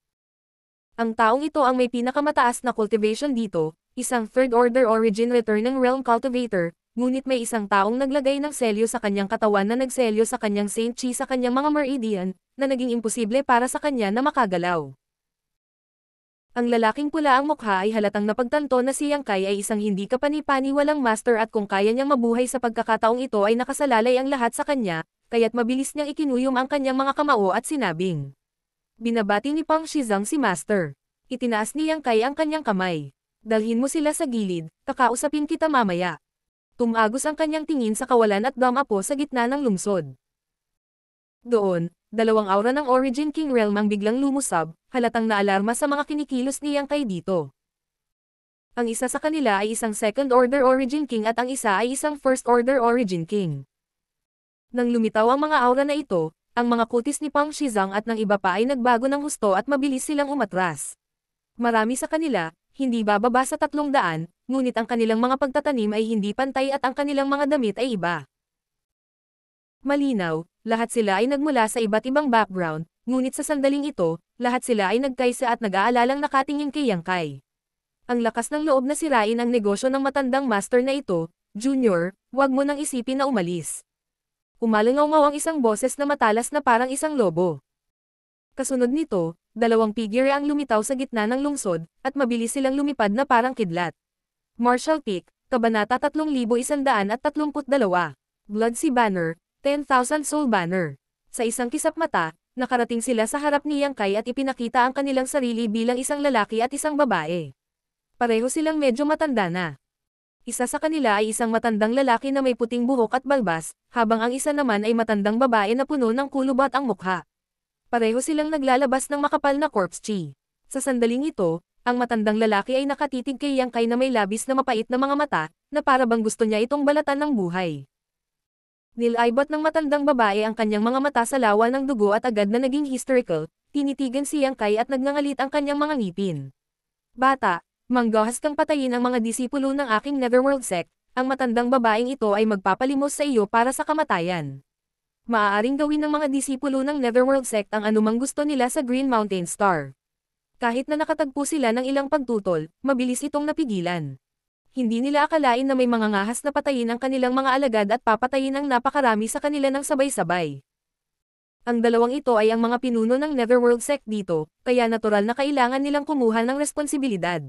Ang taong ito ang may pinakamataas na cultivation dito, isang third order origin returning realm cultivator, ngunit may isang taong naglagay ng selyo sa kanyang katawan na nagselyo sa kanyang Saint Chi sa kanyang mga meridian, na naging imposible para sa kanya na makagalaw. Ang lalaking pula ang mukha ay halatang napagtanto na si Yang Kai ay isang hindi kapani-paniwalang master at kung kaya niyang mabuhay sa pagkakataong ito ay nakasalalay ang lahat sa kanya, kaya't mabilis niyang ikinuyom ang kanyang mga kamao at sinabing. Binabati ni Pang Shizang si Master. Itinaas ni Yang Kai ang kanyang kamay. Dalhin mo sila sa gilid, kakausapin kita mamaya. Tumagos ang kanyang tingin sa kawalan at damapo sa gitna ng lungsod. Doon, dalawang aura ng Origin King Realm ang biglang lumusab, halatang naalarma sa mga kinikilos ni Yang Kai dito. Ang isa sa kanila ay isang Second Order Origin King at ang isa ay isang First Order Origin King. Nang lumitaw ang mga aura na ito, ang mga kutis ni Pang Shizang at ng iba pa ay nagbago ng husto at mabilis silang umatras. Marami sa kanila, hindi bababa sa tatlong daan, ngunit ang kanilang mga pagtatanim ay hindi pantay at ang kanilang mga damit ay iba. Malinaw, lahat sila ay nagmula sa iba't ibang background, ngunit sa sandaling ito, lahat sila ay nagkaisa at nag-aalalang nakatingin kay Yang Kai. Ang lakas ng loob na sirain ang negosyo ng matandang master na ito, Junior, huwag mo nang isipin na umalis. Umalangaw-ngaw ang isang boses na matalas na parang isang lobo. Kasunod nito, dalawang figure ang lumitaw sa gitna ng lungsod, at mabilis silang lumipad na parang kidlat. Martial Peak, Kabanata three thousand one hundred thirty-two. Bloodsea Banner, ten thousand Soul Banner. Sa isang kisap mata, nakarating sila sa harap ni Yang Kai at ipinakita ang kanilang sarili bilang isang lalaki at isang babae. Pareho silang medyo matanda na. Isa sa kanila ay isang matandang lalaki na may puting buhok at balbas, habang ang isa naman ay matandang babae na puno ng kulubot ang mukha. Pareho silang naglalabas ng makapal na corpse chi. Sa sandaling ito, ang matandang lalaki ay nakatitig kay Yang Kai na may labis na mapait na mga mata, na para bang gusto niya itong balatan ng buhay. Nilaybot ng matandang babae ang kanyang mga mata sa lawa ng dugo at agad na naging hysterical, tinitigan si Yang Kai at nagngangalit ang kanyang mga ngipin. Bata, manggahas kang patayin ang mga disipulo ng aking Netherworld sect, ang matandang babaeng ito ay magpapalimos sa iyo para sa kamatayan. Maaaring gawin ng mga disipulo ng Netherworld sect ang anumang gusto nila sa Green Mountain Star. Kahit na nakatagpo sila ng ilang pagtutol, mabilis itong napigilan. hindi nila akalain na may mga ngahas na patayin ang kanilang mga alagad at papatayin ang napakarami sa kanila ng sabay-sabay. Ang dalawang ito ay ang mga pinuno ng Netherworld sect dito, kaya natural na kailangan nilang kumuha ng responsibilidad.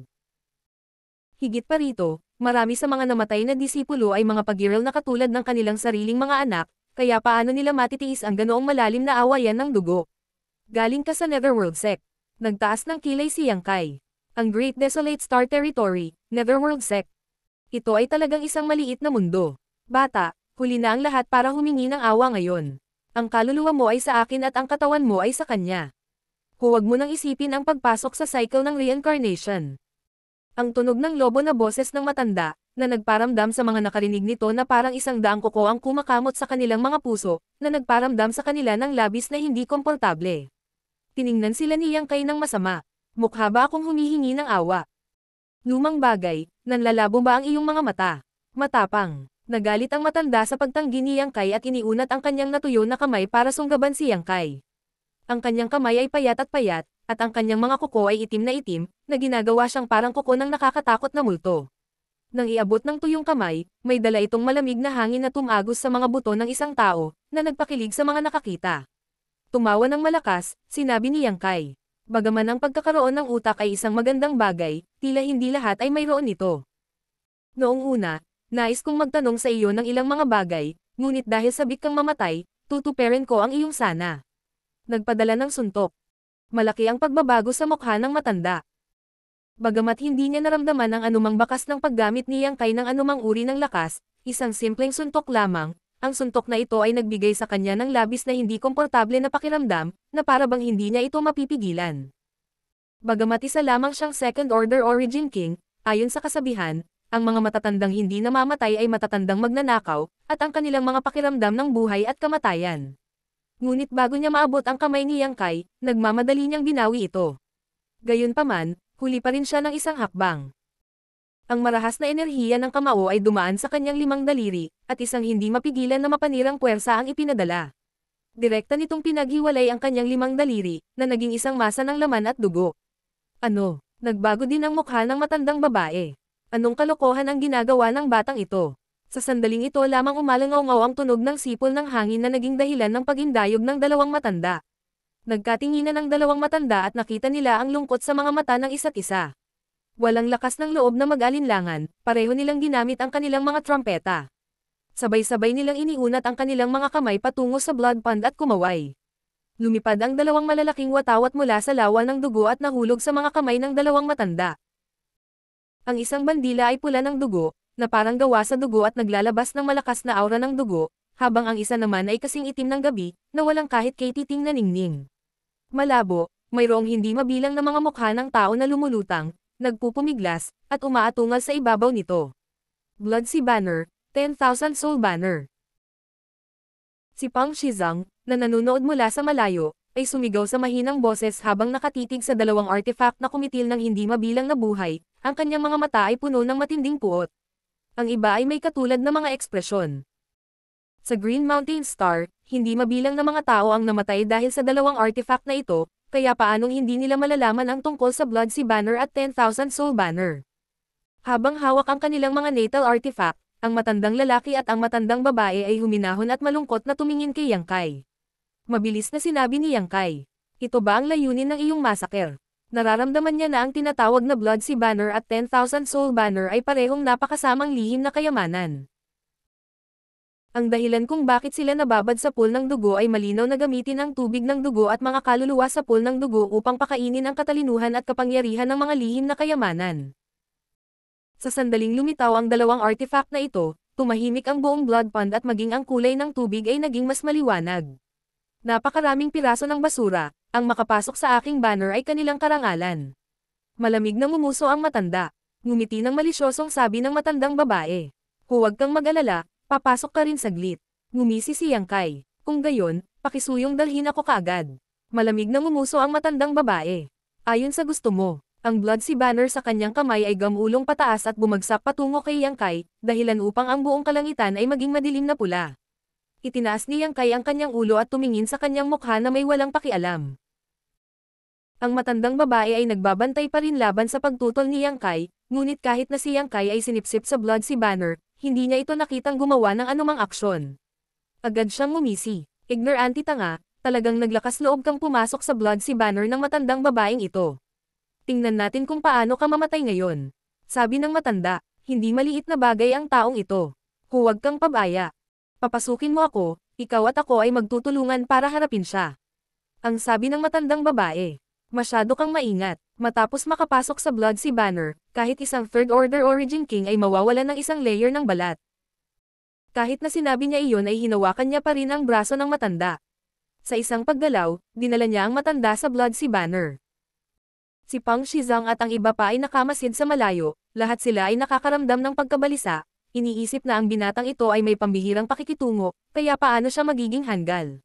Higit pa rito, marami sa mga namatay na disipulo ay mga pagiral na katulad ng kanilang sariling mga anak, kaya paano nila matitiis ang ganoong malalim na awayan ng dugo? Galing ka sa Netherworld sect. Nagtaas ng kilay si Yang Kai. Ang Great Desolate Star Territory, Netherworld sect. Ito ay talagang isang maliit na mundo. Bata, huli na ang lahat para humingi ng awa ngayon. Ang kaluluwa mo ay sa akin at ang katawan mo ay sa kanya. Huwag mo nang isipin ang pagpasok sa cycle ng reincarnation. Ang tunog ng lobo na boses ng matanda, na nagparamdam sa mga nakarinig nito na parang isang daang kuko ang kumakamot sa kanilang mga puso, na nagparamdam sa kanila ng labis na hindi komportable. Tiningnan sila ni Yang Kai ng masama. Mukha ba akong humihingi ng awa? Lumang bagay, nanlalabo ba ang iyong mga mata? Matapang. Nagalit ang matanda sa pagtanggi ni Yang Kai at iniunat ang kanyang natuyo na kamay para sunggaban si Yang Kai. Ang kanyang kamay ay payat at payat, at ang kanyang mga kuko ay itim na itim, na ginagawa siyang parang kuko ng nakakatakot na multo. Nang iabot ng tuyong kamay, may dala itong malamig na hangin na tumagos sa mga buto ng isang tao, na nagpakilig sa mga nakakita. Tumawa ng malakas, sinabi ni Yang Kai. Bagaman ang pagkakaroon ng utak ay isang magandang bagay, tila hindi lahat ay mayroon nito. Noong una, nais kong magtanong sa iyo ng ilang mga bagay, ngunit dahil sabik kang mamatay, tutuperin ko ang iyong sana. Nagpadala ng suntok. Malaki ang pagbabago sa mukha ng matanda. Bagamat hindi niya naramdaman ang anumang bakas ng paggamit ni Yang Kai ng anumang uri ng lakas, isang simpleng suntok lamang, ang suntok na ito ay nagbigay sa kanya ng labis na hindi komportable na pakiramdam, na para bang hindi niya ito mapipigilan. Bagamat isa lamang siyang Second Order Origin King, ayon sa kasabihan, ang mga matatandang hindi namamatay ay matatandang magnanakaw, at ang kanilang mga pakiramdam ng buhay at kamatayan. Ngunit bago niya maabot ang kamay ni Yang Kai, nagmamadali niyang binawi ito. Gayunpaman, huli pa rin siya ng isang hakbang. Ang marahas na enerhiya ng kamao ay dumaan sa kanyang limang daliri, at isang hindi mapigilan na mapanirang puwersa ang ipinadala. Direkta nitong pinaghiwalay ang kanyang limang daliri, na naging isang masa ng laman at dugo. Ano? Nagbago din ang mukha ng matandang babae. Anong kalokohan ang ginagawa ng batang ito? Sa sandaling ito lamang umalangaw-ngaw ang tunog ng sipol ng hangin na naging dahilan ng pagindayog ng dalawang matanda. Nagkatinginan ang dalawang matanda at nakita nila ang lungkot sa mga mata ng isa't isa. Walang lakas ng loob na mag-alinlangan, pareho nilang ginamit ang kanilang mga trompeta. Sabay-sabay nilang iniunat ang kanilang mga kamay patungo sa blood pond at kumaway. Lumipad ang dalawang malalaking watawat mula sa lawa ng dugo at nahulog sa mga kamay ng dalawang matanda. Ang isang bandila ay pula ng dugo, na parang gawa sa dugo at naglalabas ng malakas na aura ng dugo, habang ang isa naman ay kasing itim ng gabi, na walang kahit katiting na ningning. Malabo, mayroong hindi mabilang na mga mukha ng tao na lumulutang, nagpupumiglas, at umaatungal sa ibabaw nito. Blood Sea Banner, ten thousand Soul Banner. Si Pang Shizang, na nanunood mula sa malayo, ay sumigaw sa mahinang boses habang nakatitig sa dalawang artifact na kumitil ng hindi mabilang na buhay, ang kanyang mga mata ay puno ng matinding puot. Ang iba ay may katulad na mga ekspresyon. Sa Green Mountain Star, hindi mabilang na mga tao ang namatay dahil sa dalawang artifact na ito, kaya paanong hindi nila malalaman ang tungkol sa Blood Sea Banner at ten thousand Soul Banner. Habang hawak ang kanilang mga natal artifact, ang matandang lalaki at ang matandang babae ay huminahon at malungkot na tumingin kay Yang Kai. Mabilis na sinabi ni Yang Kai, ito ba ang layunin ng iyong massacre? Nararamdaman niya na ang tinatawag na Blood Sea Banner at ten thousand Soul Banner ay parehong napakasamang lihim na kayamanan. Ang dahilan kung bakit sila nababad sa pool ng dugo ay malinaw na gamitin ang tubig ng dugo at mga kaluluwa sa pool ng dugo upang pakainin ang katalinuhan at kapangyarihan ng mga lihim na kayamanan. Sa sandaling lumitaw ang dalawang artifact na ito, tumahimik ang buong blood pond at maging ang kulay ng tubig ay naging mas maliwanag. Napakaraming piraso ng basura, ang makapasok sa aking banner ay kanilang karangalan. Malamig na ngumuso ang matanda. Ngumiti ng malisyosong sabi ng matandang babae. Huwag kang mag-alala, papasok ka rin saglit. Ngumisi si Yang Kai. Kung gayon, pakisuyong dalhin ako kaagad. Malamig na ngumuso ang matandang babae. Ayon sa gusto mo, ang Blood Sea Banner sa kanyang kamay ay gamulong pataas at bumagsak patungo kay Yang Kai, dahilan upang ang buong kalangitan ay maging madilim na pula. Itinaas ni Yang Kai ang kanyang ulo at tumingin sa kanyang mukha na may walang pakialam. Ang matandang babae ay nagbabantay pa rin laban sa pagtutol ni Yang Kai, ngunit kahit na si Yang Kai ay sinipsip sa Blood Sea Banner, hindi niya ito nakitang gumawa ng anumang aksyon. Agad siyang ngumisi. Ignorante tanga, talagang naglakas loob kang pumasok sa Blood Sea Banner ng matandang babaeng ito. Tingnan natin kung paano ka mamatay ngayon. Sabi ng matanda, hindi maliit na bagay ang taong ito. Huwag kang pabaya. Papasukin mo ako, ikaw at ako ay magtutulungan para harapin siya. Ang sabi ng matandang babae. Masyado kang maingat. Matapos makapasok sa Blood Sea Banner, kahit isang Third Order Origin King ay mawawalan ng isang layer ng balat. Kahit na sinabi niya iyon ay hinawakan niya pa rin ang braso ng matanda. Sa isang paggalaw, dinala niya ang matanda sa Blood Sea Banner. Si Pang Shizang at ang iba pa ay nakamasid sa malayo, lahat sila ay nakakaramdam ng pagkabalisa, iniisip na ang binatang ito ay may pambihirang pakikitungo, kaya paano siya magiging hanggal.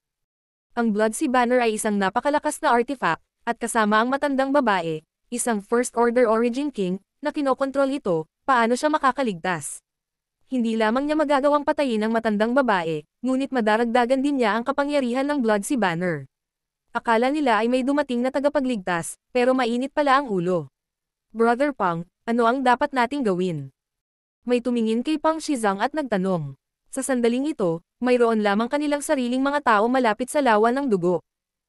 Ang Blood Sea Banner ay isang napakalakas na artifact, at kasama ang matandang babae, isang First Order Origin King, na kinokontrol ito, paano siya makakaligtas. Hindi lamang niya magagawang patayin ang matandang babae, ngunit madaragdagan din niya ang kapangyarihan ng Blood Sea Banner. Akala nila ay may dumating na tagapagligtas, pero mainit pala ang ulo. Brother Pang, ano ang dapat nating gawin? May tumingin kay Pang Shizang at nagtanong. Sa sandaling ito, mayroon lamang kanilang sariling mga tao malapit sa lawa ng dugo.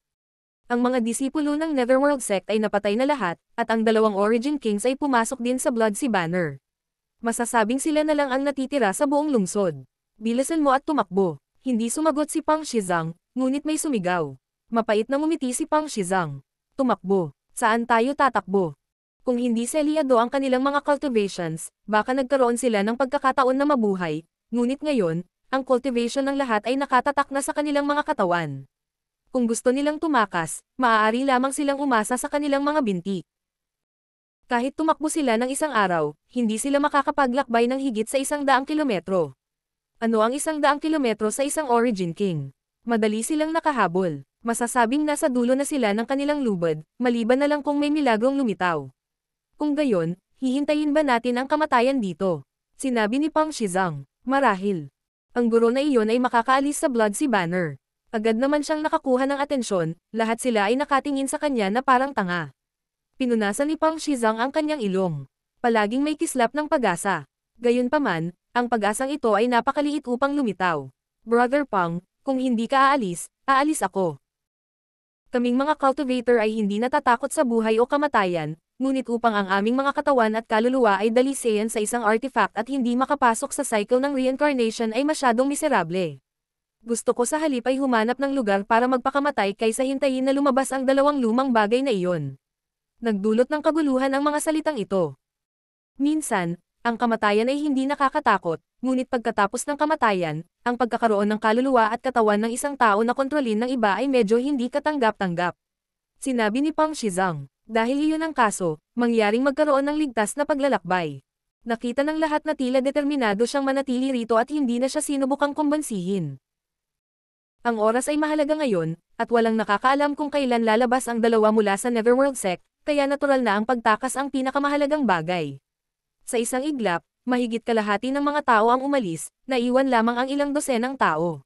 Ang mga disipulo ng Netherworld Sect ay napatay na lahat, at ang dalawang Origin Kings ay pumasok din sa Blood Sea Banner. Masasabing sila na lang ang natitira sa buong lungsod. Bilisan mo at tumakbo. Hindi sumagot si Pang Shizang, ngunit may sumigaw. Mapait na ngumiti si Pang Shizang. Tumakbo. Saan tayo tatakbo? Kung hindi selyado ang kanilang mga cultivations, baka nagkaroon sila ng pagkakataon na mabuhay, ngunit ngayon, ang cultivation ng lahat ay nakatatak na sa kanilang mga katawan. Kung gusto nilang tumakas, maaari lamang silang umasa sa kanilang mga binti. Kahit tumakbo sila ng isang araw, hindi sila makakapaglakbay ng higit sa isang daang kilometro. Ano ang isang daang kilometro sa isang Origin King? Madali silang nakahabol. Masasabing nasa dulo na sila ng kanilang lubad, maliban na lang kung may milagrong lumitaw. Kung gayon, hihintayin ba natin ang kamatayan dito? Sinabi ni Pang Shizang. Marahil. Ang guro na iyon ay makakaalis sa Blood Sea Banner. Agad naman siyang nakakuha ng atensyon, lahat sila ay nakatingin sa kanya na parang tanga. Pinunasan ni Pang Shizang ang kanyang ilong. Palaging may kislap ng pag-asa. Gayunpaman, ang pag-asang ito ay napakaliit upang lumitaw. Brother Pang, kung hindi ka aalis, aalis ako. Kaming mga cultivator ay hindi natatakot sa buhay o kamatayan, ngunit upang ang aming mga katawan at kaluluwa ay dalisayan sa isang artifact at hindi makapasok sa cycle ng reincarnation ay masyadong miserable. Gusto ko sa halip ay humanap ng lugar para magpakamatay kaysa hintayin na lumabas ang dalawang lumang bagay na iyon. Nagdulot ng kaguluhan ang mga salitang ito. Minsan, ang kamatayan ay hindi nakakatakot, ngunit pagkatapos ng kamatayan, ang pagkakaroon ng kaluluwa at katawan ng isang tao na kontrolin ng iba ay medyo hindi katanggap-tanggap. Sinabi ni Pang Shizang, dahil iyon ang kaso, mangyaring magkaroon ng ligtas na paglalakbay. Nakita ng lahat na tila determinado siyang manatili rito at hindi na siya sinubukang kumbansihin. Ang oras ay mahalaga ngayon, at walang nakakaalam kung kailan lalabas ang dalawa mula sa Netherworld Sect, kaya natural na ang pagtakas ang pinakamahalagang bagay. Sa isang iglap, mahigit kalahati ng mga tao ang umalis, naiwan lamang ang ilang dosenang tao.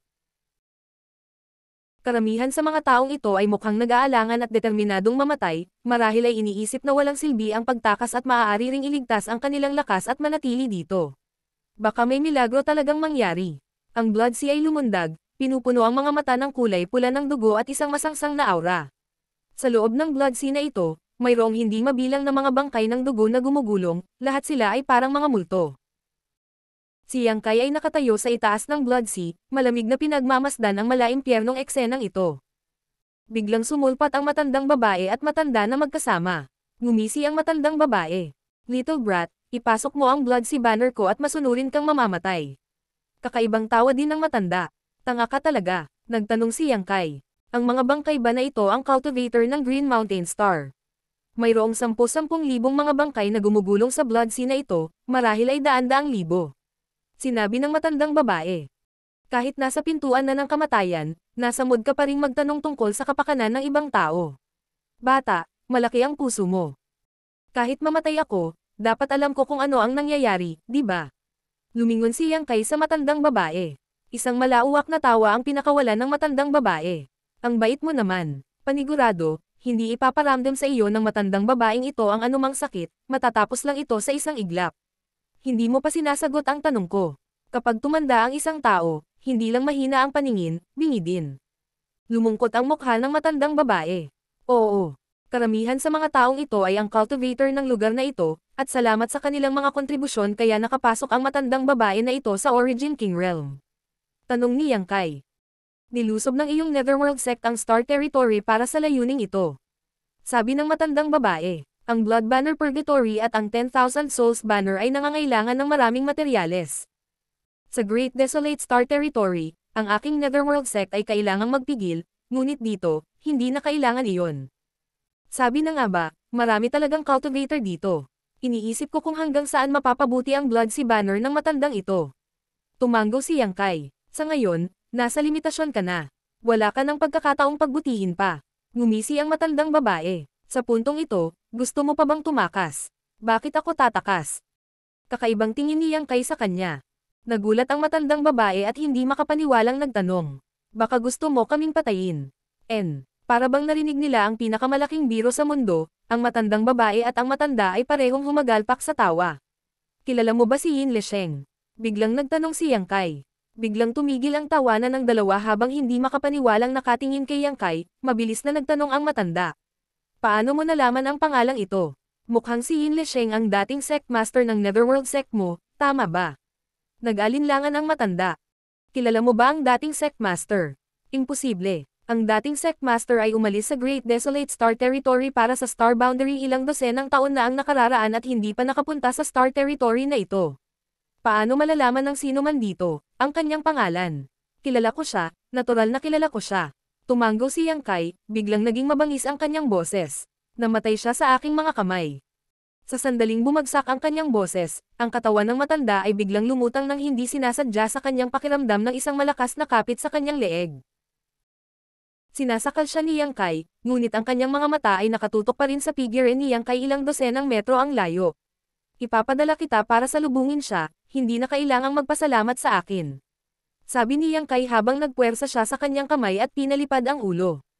Karamihan sa mga taong ito ay mukhang nag-aalangan at determinadong mamatay, marahil ay iniisip na walang silbi ang pagtakas at maaari ring iligtas ang kanilang lakas at manatili dito. Baka may milagro talagang mangyari. Ang Blood Sea ay lumundag, pinupuno ang mga mata ng kulay pula ng dugo at isang masangsang na aura. Sa loob ng Blood Sea na ito, mayroong hindi mabilang na mga bangkay ng dugo na gumugulong, lahat sila ay parang mga multo. Si Yang Kai ay nakatayo sa itaas ng Blood Sea, malamig na pinagmamasdan ang malaimpyernong eksenang ito. Biglang sumulpat ang matandang babae at matanda na magkasama. Ngumisi ang matandang babae. Little brat, ipasok mo ang Blood Sea Banner ko at masunurin kang mamamatay. Kakaibang tawa din ng matanda. Tanga ka talaga, nagtanong si Yang Kai. Ang mga bangkay ba na ito ang cultivator ng Green Mountain Star? Mayroong sampu-sampung libong mga bangkay na gumugulong sa Blood Sea na ito, marahil ay daan-daang libo. Sinabi ng matandang babae. Kahit nasa pintuan na ng kamatayan, nasa mood ka pa ring magtanong tungkol sa kapakanan ng ibang tao. Bata, malaki ang puso mo. Kahit mamatay ako, dapat alam ko kung ano ang nangyayari, di ba? Lumingon si Yang Kai sa matandang babae. Isang malauwak na tawa ang pinakawalan ng matandang babae. Ang bait mo naman. Panigurado, Hindi ipaparamdam sa iyo ng matandang babaeng ito ang anumang sakit, matatapos lang ito sa isang iglap. Hindi mo pa sinasagot ang tanong ko. Kapag tumanda ang isang tao, hindi lang mahina ang paningin, bingi din. Lumungkot ang mukha ng matandang babae. Oo. Karamihan sa mga taong ito ay ang cultivator ng lugar na ito, at salamat sa kanilang mga kontribusyon kaya nakapasok ang matandang babae na ito sa Origin King Realm. Tanong ni Yang Kai. Nilusob ng iyong Netherworld sect ang Star Territory para sa layuning ito. Sabi ng matandang babae, ang Blood Banner Purgatory at ang ten thousand Souls Banner ay nangangailangan ng maraming materyales. Sa Great Desolate Star Territory, ang aking Netherworld sect ay kailangang magpigil, ngunit dito, hindi na kailangan iyon. Sabi na nga ba, marami talagang cultivator dito. Iniisip ko kung hanggang saan mapapabuti ang Blood Sea Banner ng matandang ito. Tumango si Yang Kai. Sa ngayon, nasa limitasyon ka na. Wala ka ng pagkakataong pagbutihin pa. Ngumisi ang matandang babae. Sa puntong ito, gusto mo pa bang tumakas? Bakit ako tatakas? Kakaibang tingin ni Yang Kai sa kanya. Nagulat ang matandang babae at hindi makapaniwalang nagtanong. Baka gusto mo kaming patayin. N. Para bang narinig nila ang pinakamalaking biro sa mundo, ang matandang babae at ang matanda ay parehong humagalpak sa tawa. Kilala mo ba si Yin Lesheng? Biglang nagtanong si Yang Kai. Biglang tumigil ang tawanan ng dalawa habang hindi makapaniwalang nakatingin kay Yang Kai, mabilis na nagtanong ang matanda. Paano mo nalaman ang pangalang ito? Mukhang si Yin Lesheng ang dating sect master ng Netherworld sect mo, tama ba? Nag-alinlangan ang matanda. Kilala mo ba ang dating sect master? Imposible. Ang dating sect master ay umalis sa Great Desolate Star Territory para sa Star Boundary ilang dosenang taon na ang nakararaan at hindi pa nakapunta sa Star Territory na ito. Paano malalaman ng sino man dito, ang kanyang pangalan? Kilala ko siya, natural na kilala ko siya. Tumango si Yang Kai, biglang naging mabangis ang kanyang boses. Namatay siya sa aking mga kamay. Sa sandaling bumagsak ang kanyang boses, ang katawan ng matanda ay biglang lumutang nang hindi sinasadya sa kanyang pakiramdam ng isang malakas na kapit sa kanyang leeg. Sinasakal siya ni Yang Kai, ngunit ang kanyang mga mata ay nakatutok pa rin sa figure ni Yang Kai ilang dosenang metro ang layo. Ipapadala kita para salubungin siya, hindi na kailangang magpasalamat sa akin. Sabi ni Yang Kai habang nagpuwersa siya sa kanyang kamay at pinalipad ang ulo.